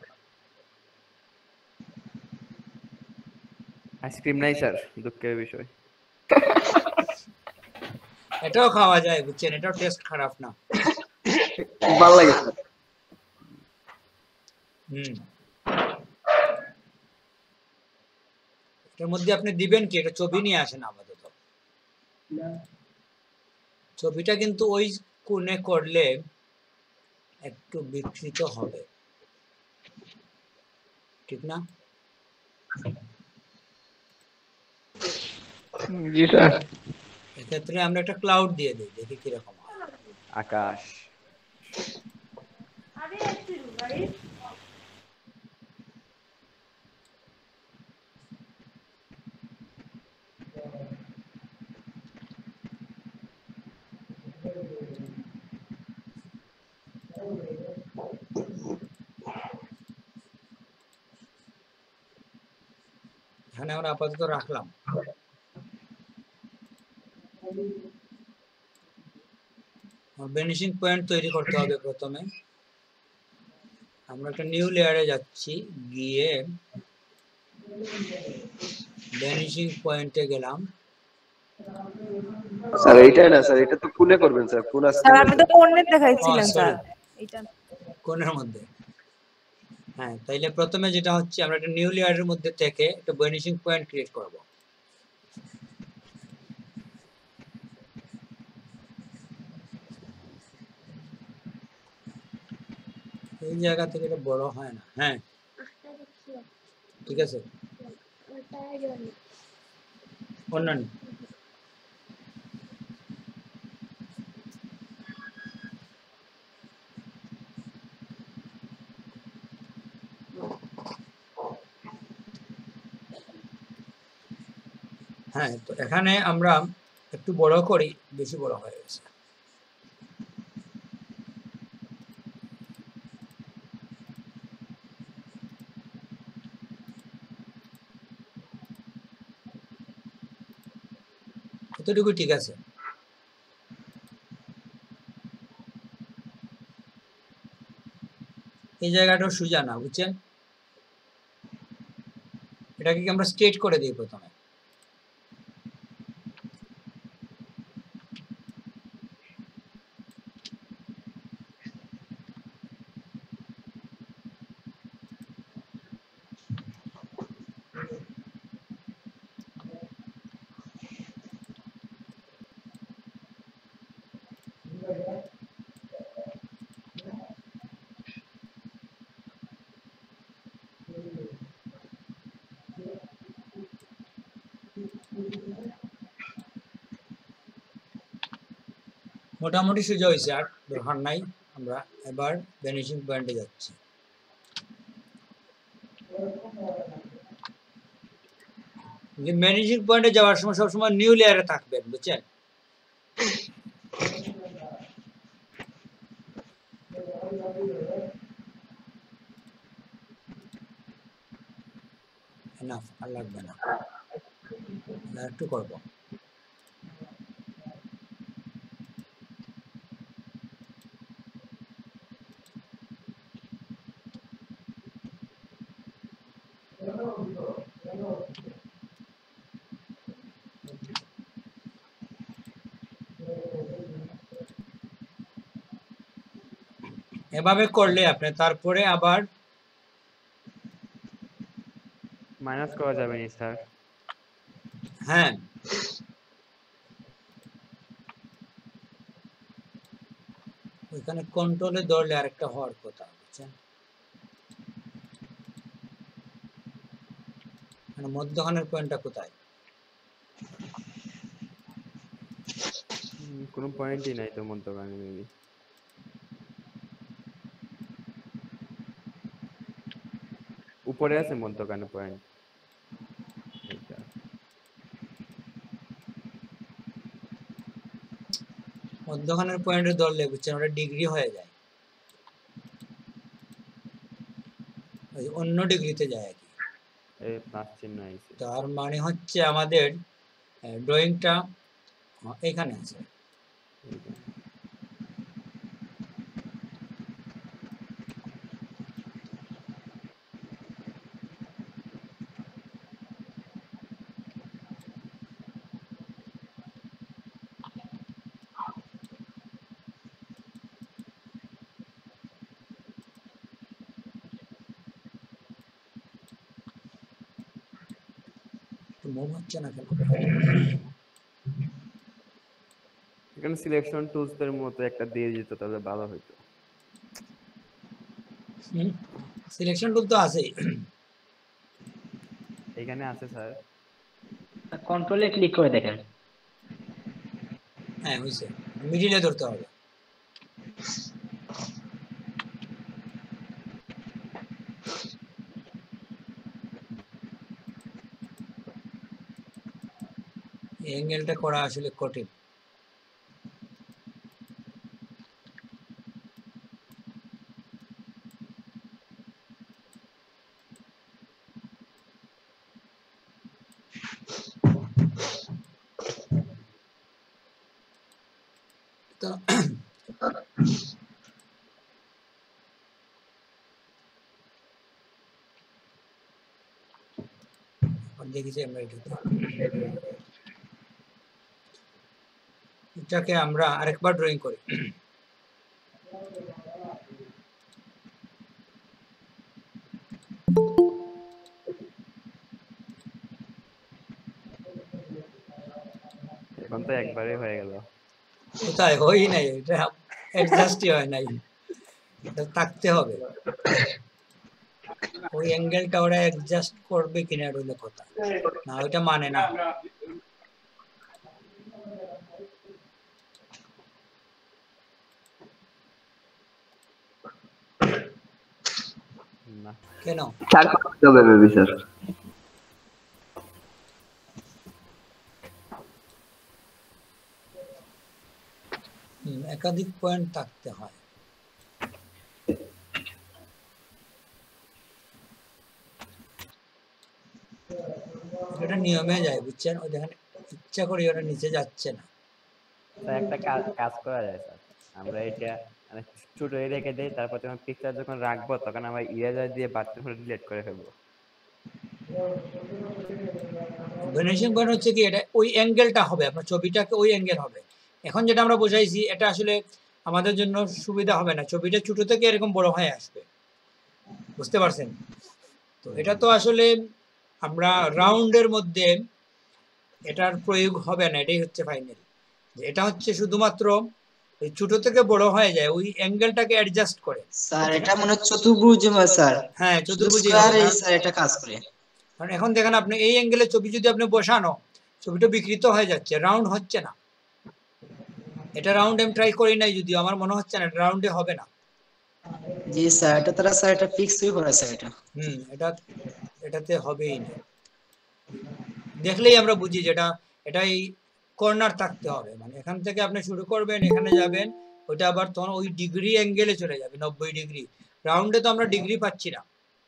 S3: আইসক্রিম নাই স্যার, দুঃখের বিষয়।
S1: এটাও খাওয়া যায় বুঝছেন, এটাও টেস্ট খারাপ না।
S7: ভালো লাগে স্যার।
S1: এটার মধ্যে আপনি দিবেন কি, এটা ছবি নিয়ে আসেন আপাতত। ছবিটা কিন্তু ওই কোণে করলে একটু বিকৃত হবে, ঠিক না?
S6: জি স্যার।
S1: এক্ষেত্রে আমরা একটা ক্লাউড দিয়ে দিই, দেখি কিরকম হয়।
S3: আকাশ
S1: এখানে আমরা আপাতত রাখলাম। ভ্যানিশিং পয়েন্ট তৈরি করতে হবে প্রথমে। আমরা একটা নিউ লেয়ারে যাচ্ছি, গিয়ে ভ্যানিশিং পয়েন্টে গেলাম।
S2: স্যার এইটা না স্যার, এটা তো কোণে করবেন স্যার, কোণ আছে
S8: স্যার আমি তো কোণে দেখাইছিলাম
S1: sorry,
S8: স্যার। এটা
S1: কোণের মধ্যে। হ্যাঁ, তাইলে প্রথমে যেটা হচ্ছে আমরা একটা নিউ লেয়ারের মধ্যে থেকে একটা ভ্যানিশিং পয়েন্ট ক্রিয়েট করব। এই জায়গা থেকে এটা বড় হয় না। হ্যাঁ ঠিক আছে, অন্যান্য হ্যাঁ। তো এখানে আমরা একটু বড় করি, বেশি বড় হয়ে গেছে। এতটুকু ঠিক আছে। এই জায়গাটাও সোজা না, বুঝছেন? এটাকে কি আমরা স্ট্রেট করে দিই প্রথমে। মোটামুটি সোজা হয়েছে, আর দরকার নাই। আমরা এবার ভ্যানিশিং পয়েন্টে যাচ্ছি। ভ্যানিশিং পয়েন্টে যাওয়ার সময় সবসময় নিউ লেয়ারে থাকবেন, বুঝছেন? এনাফ, আর লাগবে না, একটু করবো। এভাবে করলে আপনি তারপরে আবার
S3: মাইনাস করা যাবে না স্যার?
S1: হ্যাঁ, ওইখানে কন্ট্রোলে ধরলে আরেকটা হওয়ার কথা, বুঝছেন? মানে মধ্যখানের পয়েন্টটা কোথায়?
S3: কোনো পয়েন্টই নাই তো মধ্যখানে। মেবি উপরে আছে মধ্যখানে পয়েন্ট।
S1: মধ্যখানের পয়েন্টে ধরলে, বুঝছেন, ওটা ডিগ্রি হয়ে যায়, অন্য ডিগ্রিতে যায় আর কি।
S3: এই প্লাস চিহ্ন আছে,
S1: তার মানে হচ্ছে আমাদের ড্রয়িংটা এখানে আছে। মুভ হচ্ছে না কেন?
S3: এখানে সিলেকশন টুলস এর মতো একটা দিয়ে দিত তাহলে ভালো হতো।
S1: সিলেকশন টুল তো আছেই,
S3: এখানে আছে স্যার।
S9: কন্ট্রোলে ক্লিক করে দেখেন।
S1: হ্যাঁ হয়েছে, মিডিলে ধরতে হবে। অ্যাঙ্গেলটা করা আসলে কঠিন। তো দেখেছি আমরা এটাকে আমরা আরেকবার ড্রয়িং করি।
S3: এখন তো একবারে হয়ে গেল।
S1: কোথায় হই নাই, এটা অ্যাডজাস্টই হয় নাই, এটা থাকতে হবে। ওই অ্যাঙ্গেলটা ওরা অ্যাডজাস্ট করবে কিনা এটা হলো কথা, না ওইটা মানে না। কেন?
S7: চার করতে হবে বেবি স্যার।
S1: একাধিক পয়েন্ট থাকতে হয়। এটা নিয়মে যায়, বুঝছেন? ও দেখেন ইচ্ছা করে ওরা নিচে যাচ্ছে না।
S3: স্যার একটা কাজ করা যায় স্যার, আমরা এটা মানে ছোট রেখে দেই, তারপর যখন পিকচার যখন রাখবো তখন আমরা ইরেজার দিয়ে বাড়তি করে ডিলিট করে ফেলবো।
S1: ভ্যানিশিং পয়েন্ট হচ্ছে কি, এটা ওই অ্যাঙ্গেলটা হবে, আপনার ছবিটাকে ওই অ্যাঙ্গেল হবে। এখন যেটা আমরা বোঝাইছি এটা আসলে আমাদের জন্য সুবিধা হবে না, ছবিটা ছোট থেকে এরকম বড় হয়ে আসবে, বুঝতে পারছেন? তো এটা তো আসলে আমরা রাউন্ডের মধ্যে এটার প্রয়োগ হবে না, এটাই হচ্ছে ফাইনাল। এটা হচ্ছে শুধুমাত্র এই ছোট থেকে বড় হয়ে যায় ওই অ্যাঙ্গেলটাকে অ্যাডজাস্ট করে।
S10: স্যার এটা মনে হচ্ছে চতুর্ভুজ স্যার।
S1: হ্যাঁ চতুর্ভুজ
S10: স্যার এটা কাজ করে।
S1: কারণ এখন দেখেন আপনি এই অ্যাঙ্গেলে ছবি যদি আপনি বসানো, ছবিটা বিকৃত হয়ে যাচ্ছে, রাউন্ড হচ্ছে না। এটা রাউন্ড আমি ট্রাই করি নাই, যদিও আমার মনে হচ্ছে না রাউন্ডে হবে না।
S10: জি স্যার এটা তারা স্যার এটা ফিক্স হয়ে পড়ে স্যার এটা।
S1: এটাতে হবেই না। দেখলেই আমরা বুঝি যেটা এটাই কর্নার থাকতে হবে, মানে এখান থেকে আপনি শুরু করবেন, এখানে যাবেন, ওইটা আবার তখন ওই ডিগ্রি অ্যাঙ্গেলে চলে যাবে 90 ডিগ্রি। রাউন্ডে তো আমরা ডিগ্রি পাচ্ছি না,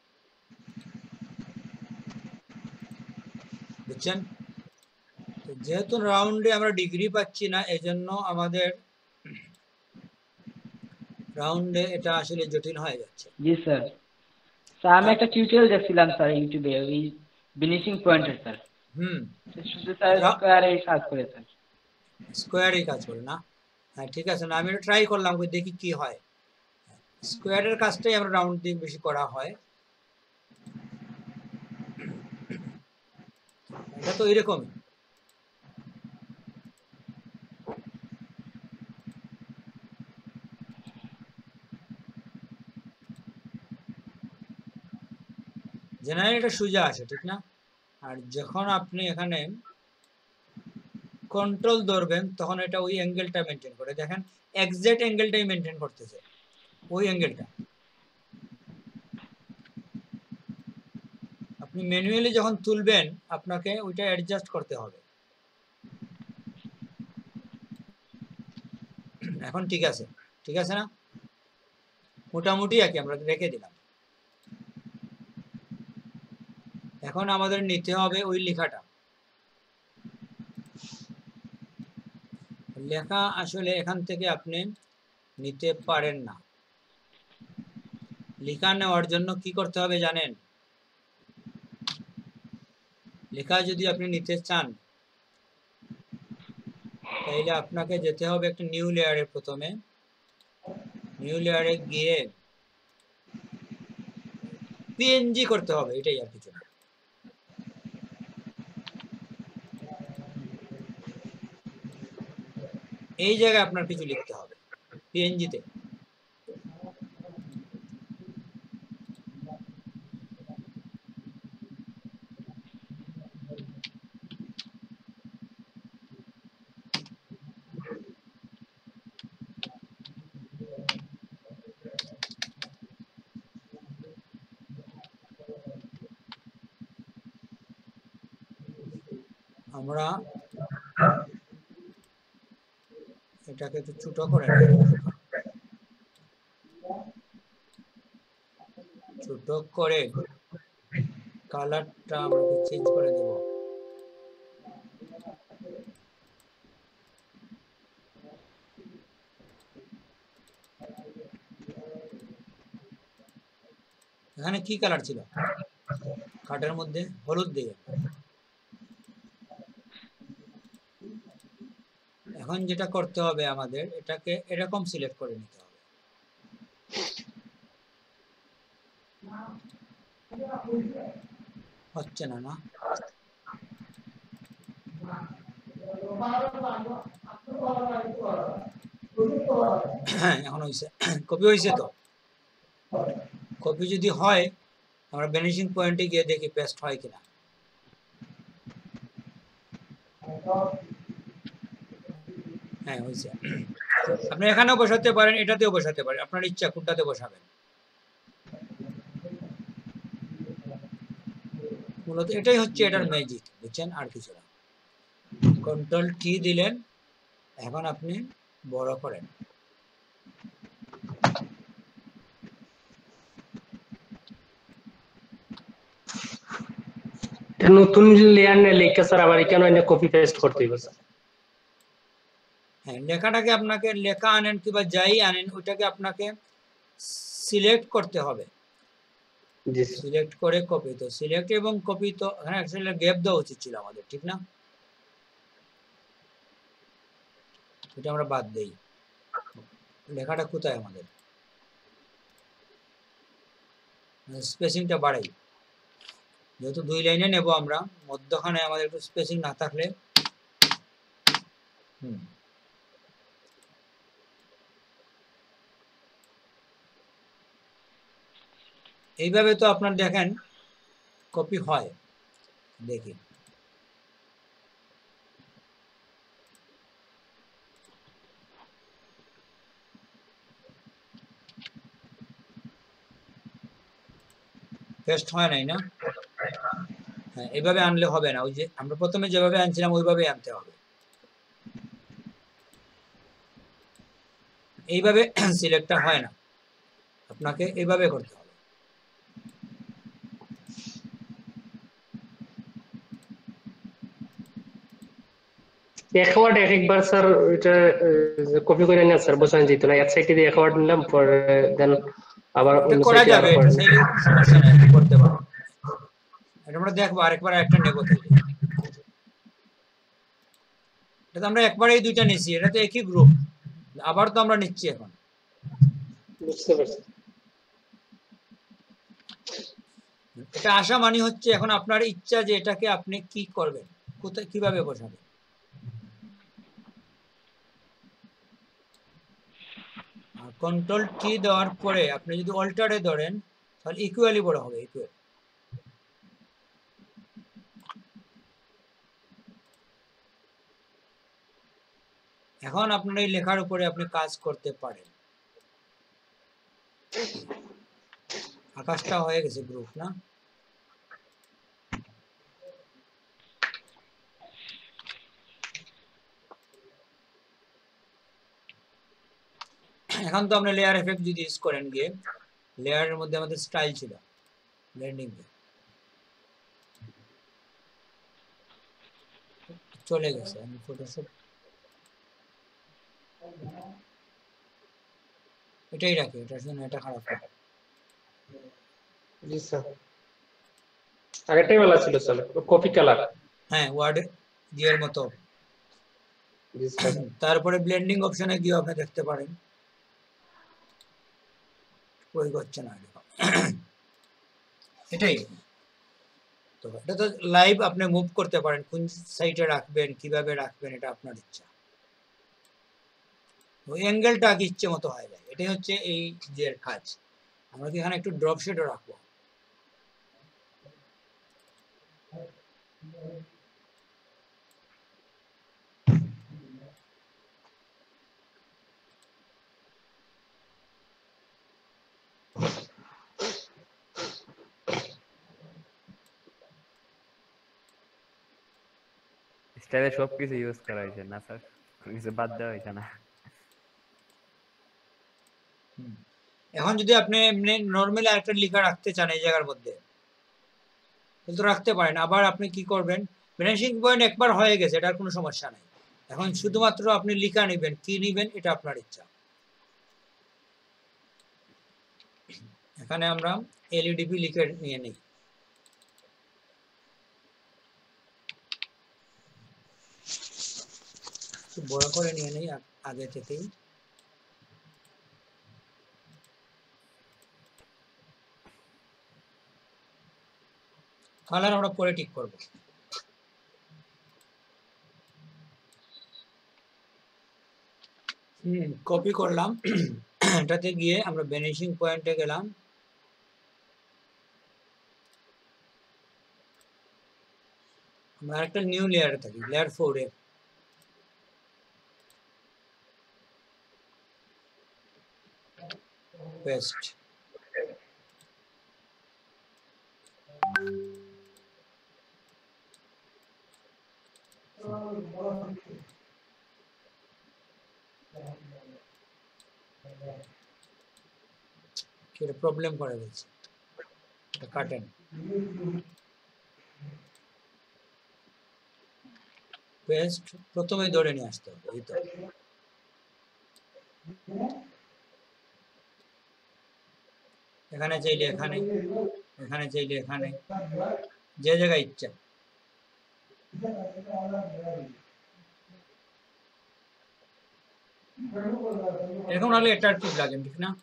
S1: বুঝছেন? যেহেতু রাউন্ডে আমরা ডিগ্রি পাচ্ছি না, এজন্য আমাদের রাউন্ডে এটা আসলে জটিল হয়ে যাচ্ছে।
S9: জি স্যার। স্যার আমি একটা টিউটোরিয়াল দেখছিলাম স্যার ইউটিউবে, ওই ফিনিশিং পয়েন্টের স্যার। শুধু স্যার স্কয়ারে কাজ করে স্যার।
S1: স্কয়ারে কাজ করে না? হ্যাঁ ঠিক আছে, না আমি এটা ট্রাই করলাম, দেখি কি হয়। স্কয়ারের কাজটাই আমরা রাউন্ড দিয়ে বেশি করা হয়। এটা তো এরকম। জেনারেলি এটা সোজা আসে, ঠিক না? আর যখন আপনি এখানে কন্ট্রোল ধরবেন তখন এটা ওই অ্যাঙ্গেলটা মেনটেন করে। দেখেন এক্সাক্ট অ্যাঙ্গেলটাই মেনটেন করতেছে, ওই অ্যাঙ্গেলটা। আপনি ম্যানুয়ালি যখন তুলবেন আপনাকে ওইটা অ্যাডজাস্ট করতে হবে। এখন ঠিক আছে, ঠিক আছে না? মোটামুটি একই আমরা রেখে দিলাম। এখন আমাদের নিতে হবে ওই লেখাটা। লেখা আসলে এখান থেকে আপনি নিতে পারেন না। লেখা নেওয়ার জন্য কি করতে হবে জানেন? লেখা যদি আপনি নিতে চান তাহলে আপনাকে যেতে হবে একটা নিউ লেয়ারে। প্রথমে নিউ লেয়ারে গিয়ে পিএনজি করতে হবে, এটাই আর কিছু না। এই জায়গায় আপনার কিছু লিখতে হবে পিএনজিতে। আমরা এটাকে একটু ছোট করে নেব, ছোট করে কালারটা আমরা চেঞ্জ করে দেব। এখানে কি কালার ছিল? কার্ডের মধ্যে হলুদ দিয়ে। এখন যেটা করতে হবে আমাদের এটাকে এরকম সিলেক্ট করে নিতে হবে। হচ্ছে না, না এখন হয়েছে, কপি হয়েছে তো। কপি যদি হয় আমরা ভ্যানিশিং পয়েন্টে গিয়ে দেখি পেস্ট হয় কিনা। হ্যাঁ হয়েছে। আপনি এখানেও বসাতে পারেন, এটাতেও বসাতে পারেন, আপনার ইচ্ছা কোনটাতে বসাবেন। মূলত এটাই হচ্ছে এটার ম্যাজিক, বুঝছেন? আর কিছু না। কন্ট্রোল টি দিলেন, এখন আপনি বড় করেন।
S4: নতুন লেয়ার না লেখা স্যার আবার কেন এটা কপি পেস্ট করতে হবে স্যার?
S1: হ্যাঁ লেখাটাকে আপনাকে লেখা আনেন কিংবা যাই আনেন ওইটাকে আপনাকে সিলেক্ট করতে হবে। সিলেক্ট করে কপি। তো সিলেক্ট এবং কপি তো হ্যাঁ অ্যাকচুয়ালি গ্যাপ দেওয়া উচিত ছিল আমাদের, ঠিক না? এটা আমরা বাদ দেই। লেখাটা কোথায় আমাদের? স্পেসিংটা বাড়াই, যেহেতু 2 লাইনে নেব আমরা, মধ্যখানে আমাদের একটু স্পেসিং না থাকলে এইভাবে তো আপনার দেখেন কপি হয়, দেখি পেস্ট হয় নাই না? হ্যাঁ, এইভাবে আনলে হবে না, ওই যে আমরা প্রথমে যেভাবে আনছিলাম ওইভাবে আনতে হবে। এইভাবে সিলেক্টটা হয় না, আপনাকে এইভাবে করতে হবে।
S4: এক ওয়ার্ড এক একবার স্যার এটা কপি করে নিয়ে স্যার বোঝানো যেত না, এক সাইডে দিয়ে এক ওয়ার্ড নিলাম পরে দেন আবার অন্য
S1: করা
S4: সাইডে
S1: যাবে,
S4: আবার
S1: এটা সমস্যা নেই, করতে পারবো। এটা আমরা দেখবো, আরেকবার একটা নেব থেকে। এটা তো আমরা একবারেই দুইটা নিছি, এটা তো একই গ্রুপ, আবার তো আমরা নিচ্ছি এখন।
S4: বুঝতে পারছি।
S1: এটা আসা মানে হচ্ছে এখন আপনার ইচ্ছা যে এটাকে আপনি কি করবেন, কোথায় কিভাবে বসাবেন। আর কন্ট্রোল টি দেওয়ার পরে আপনি যদি অল্টারে ধরেন তাহলে ইকুয়ালি বড় হবে, ইকুয়াল। এখন আপনার এই লেখার উপরে আপনি কাজ করতে পারেন। আকাশটা হয়ে গেছে গ্রুপ না? এখন তো আপনি লেয়ার এফেক্ট যদি ইউজ করেন, গিয়ে লেয়ারের মধ্যে আমাদের স্টাইল ছিল ব্লেন্ডিং, চলে গেছে। আমি ফটোশপ এটাই রাখি, এটার জন্য এটা খারাপ না।
S4: জি স্যার, আগেরটাই ভালো ছিল স্যার, কপি কালার।
S1: হ্যাঁ, ওয়ার্ড দিয়ের মতো।
S4: জি স্যার।
S1: তারপরে ব্লেন্ডিং অপশনে গিয়ে আপনি দেখতে পারেন কই করছে না, এটাই। তো এটা তো লাইভ আপনি মুভ করতে পারেন, কোন সাইডে রাখবেন, কিভাবে রাখবেন, এটা আপনার ইচ্ছা। ওই অ্যাঙ্গেলটা আগে ইচ্ছে মতো হয়ে যায়, এটাই হচ্ছে এই যে কাজ। আমরা কি এখানে একটু ড্রপ শেডও রাখবো।
S3: স্টাইলে সবকিছু ইউজ করা হয়েছে না স্যার, কিছু বাদ দেওয়া হয়েছে না।
S1: এখন যদি আপনি এমনি নর্মালি একটা লেখা রাখতে চান এই জায়গার মধ্যে, কিন্তু রাখতে পারেন। আবার আপনি কি করবেন, ভ্যানিশিং পয়েন্ট একবার হয়ে গেছে, এটার কোনো সমস্যা নাই। এখন শুধুমাত্র আপনি লেখা নেবেন, কি নেবেন এটা আপনার ইচ্ছা। এখানে আমরা এলইডিপি লিখে নিয়ে নিই। বড় করে নিয়ে নেই আগে থেকেই। কালার আমরা পরে ঠিক করব। কপি করলাম, এটাতে গিয়ে আমরা ভ্যানিশিং পয়েন্টে গেলাম। আমরা একটা নিউ লেয়ারে থাকি, লেয়ার 4 এ। পেস্ট। কি প্রবলেম করে দিচ্ছে, এটা কাটেন। পেস্ট প্রথমে ধরে নিয়ে আসতে হবে, এই তো। এখানে চাইলে এখানে, এখানে চাইলে এখানে, যে জায়গায় ইচ্ছা। এরকম হলে অ্যাট্রাকটিভ লাগে, ঠিক না?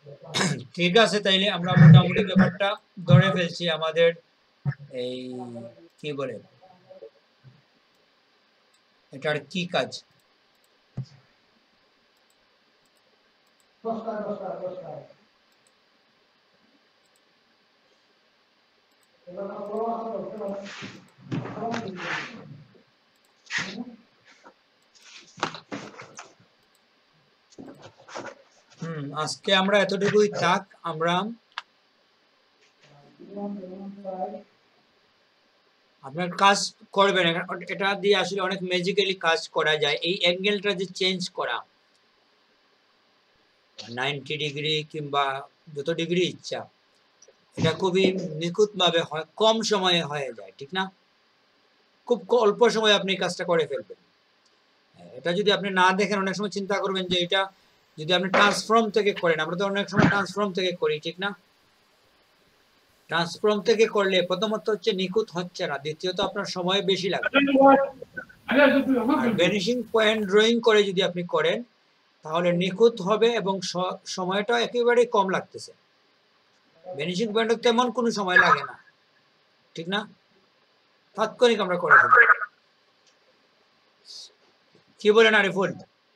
S1: ঠিক আছে, তাইলে আমরা মোটামুটি ব্যাপারটা ধরে ফেলছি। আমাদের এই কি বলে এটার কি কাজ, আজকে আমরা এতটুকুই থাক। আমরা আপনার কাজ করবেন, এটা দিয়ে আসলে অনেক ম্যাজিক্যালি কাজ করা যায়। এই অ্যাঙ্গেলটা যে চেঞ্জ করা 90 ডিগ্রি কিংবা যত ডিগ্রি ইচ্ছা, এটা খুবই নিখুঁতভাবে হয়, কম সময়ে হয়ে যায়, ঠিক না? খুব অল্প সময়ে আপনি কাজটা করে ফেলবেন। এটা যদি আপনি না দেখেন, অনেক সময় চিন্তা করবেন যে এটা যদি আপনি ট্রান্সফর্ম থেকে করেন, আমরা তো অনেক সময় ট্রান্সফর্ম থেকে করি, ঠিক না? ট্রান্সফর্ম থেকে করলে প্রথমত হচ্ছে নিখুঁত হচ্ছে না, দ্বিতীয়ত আপনার সময় বেশি লাগবে। ভ্যানিশিং পয়েন্ট ড্রয়িং করে যদি আপনি করেন তাহলে নিখুঁত হবে এবং সময়টা একেবারে কম লাগতেছে। ভ্যানিশিং পয়েন্টে তেমন কোনো সময় লাগে না, ঠিক না? তাৎক্ষণিক আমরা করে ফেলি। কি বলেন আরিফুল?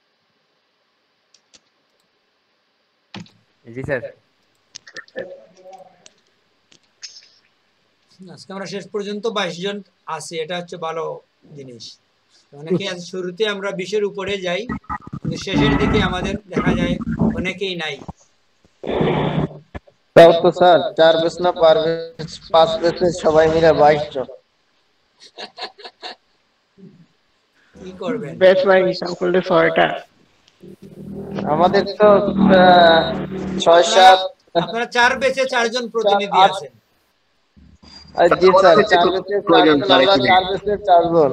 S3: জি স্যার।
S1: আজকে আমরা শেষ পর্যন্ত 22 জন আছি, এটা হচ্ছে ভালো জিনিস। অনেকে শুরুতে আমরা 20-এর উপরে যাই, কিন্তু শেষের দিকে আমাদের দেখা যায় অনেকেই নাই।
S6: তাও তো স্যার 4 বেচ না 5 বেচে সবাই মিলে 22 জন।
S1: কি করবেন?
S4: ব্যাচ ওয়াইজ হিসাব করলে 6টা।
S6: আমাদের তো 6-7।
S1: আপনারা 4 বেচে 4 জন প্রতিনিধি আছেন।
S6: জি স্যার, 4 বেচে 4 জন, আমরা 4 বেচে 4 জন।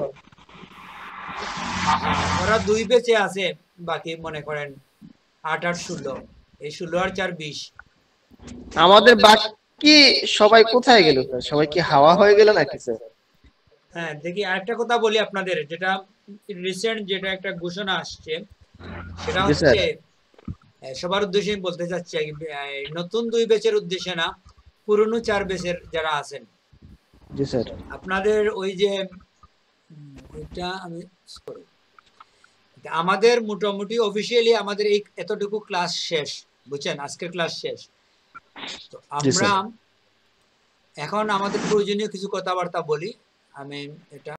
S1: ওরা 2 বেচে আছে, বাকি মনে করেন 8 আর 16, এই 16 আর 4 20।
S6: আমাদের বাকি সবাই কোথায় গেল স্যার? সবাই কি হাওয়া হয়ে গেল নাকি স্যার?
S1: হ্যাঁ, দেখি আরেকটা কথা বলি আপনাদের, যেটা রিসেন্ট যেটা একটা ঘোষণা আসছে, সেটা হচ্ছে সবার উদ্দেশ্যে আমি বলতে চাচ্ছি, নতুন 2 বেচের উদ্দেশ্যে না, পুরনো 4 বেচের যারা আছেন,
S6: জি স্যার,
S1: আপনাদের ওই যে এটা আমি আমাদের মোটামুটি অফিসিয়ালি আমাদের এই এতটুকু ক্লাস শেষ, বুঝছেন? আজকের ক্লাস শেষ। তো আমরা এখন আমাদের প্রয়োজনীয় কিছু কথাবার্তা বলি। আমি এটা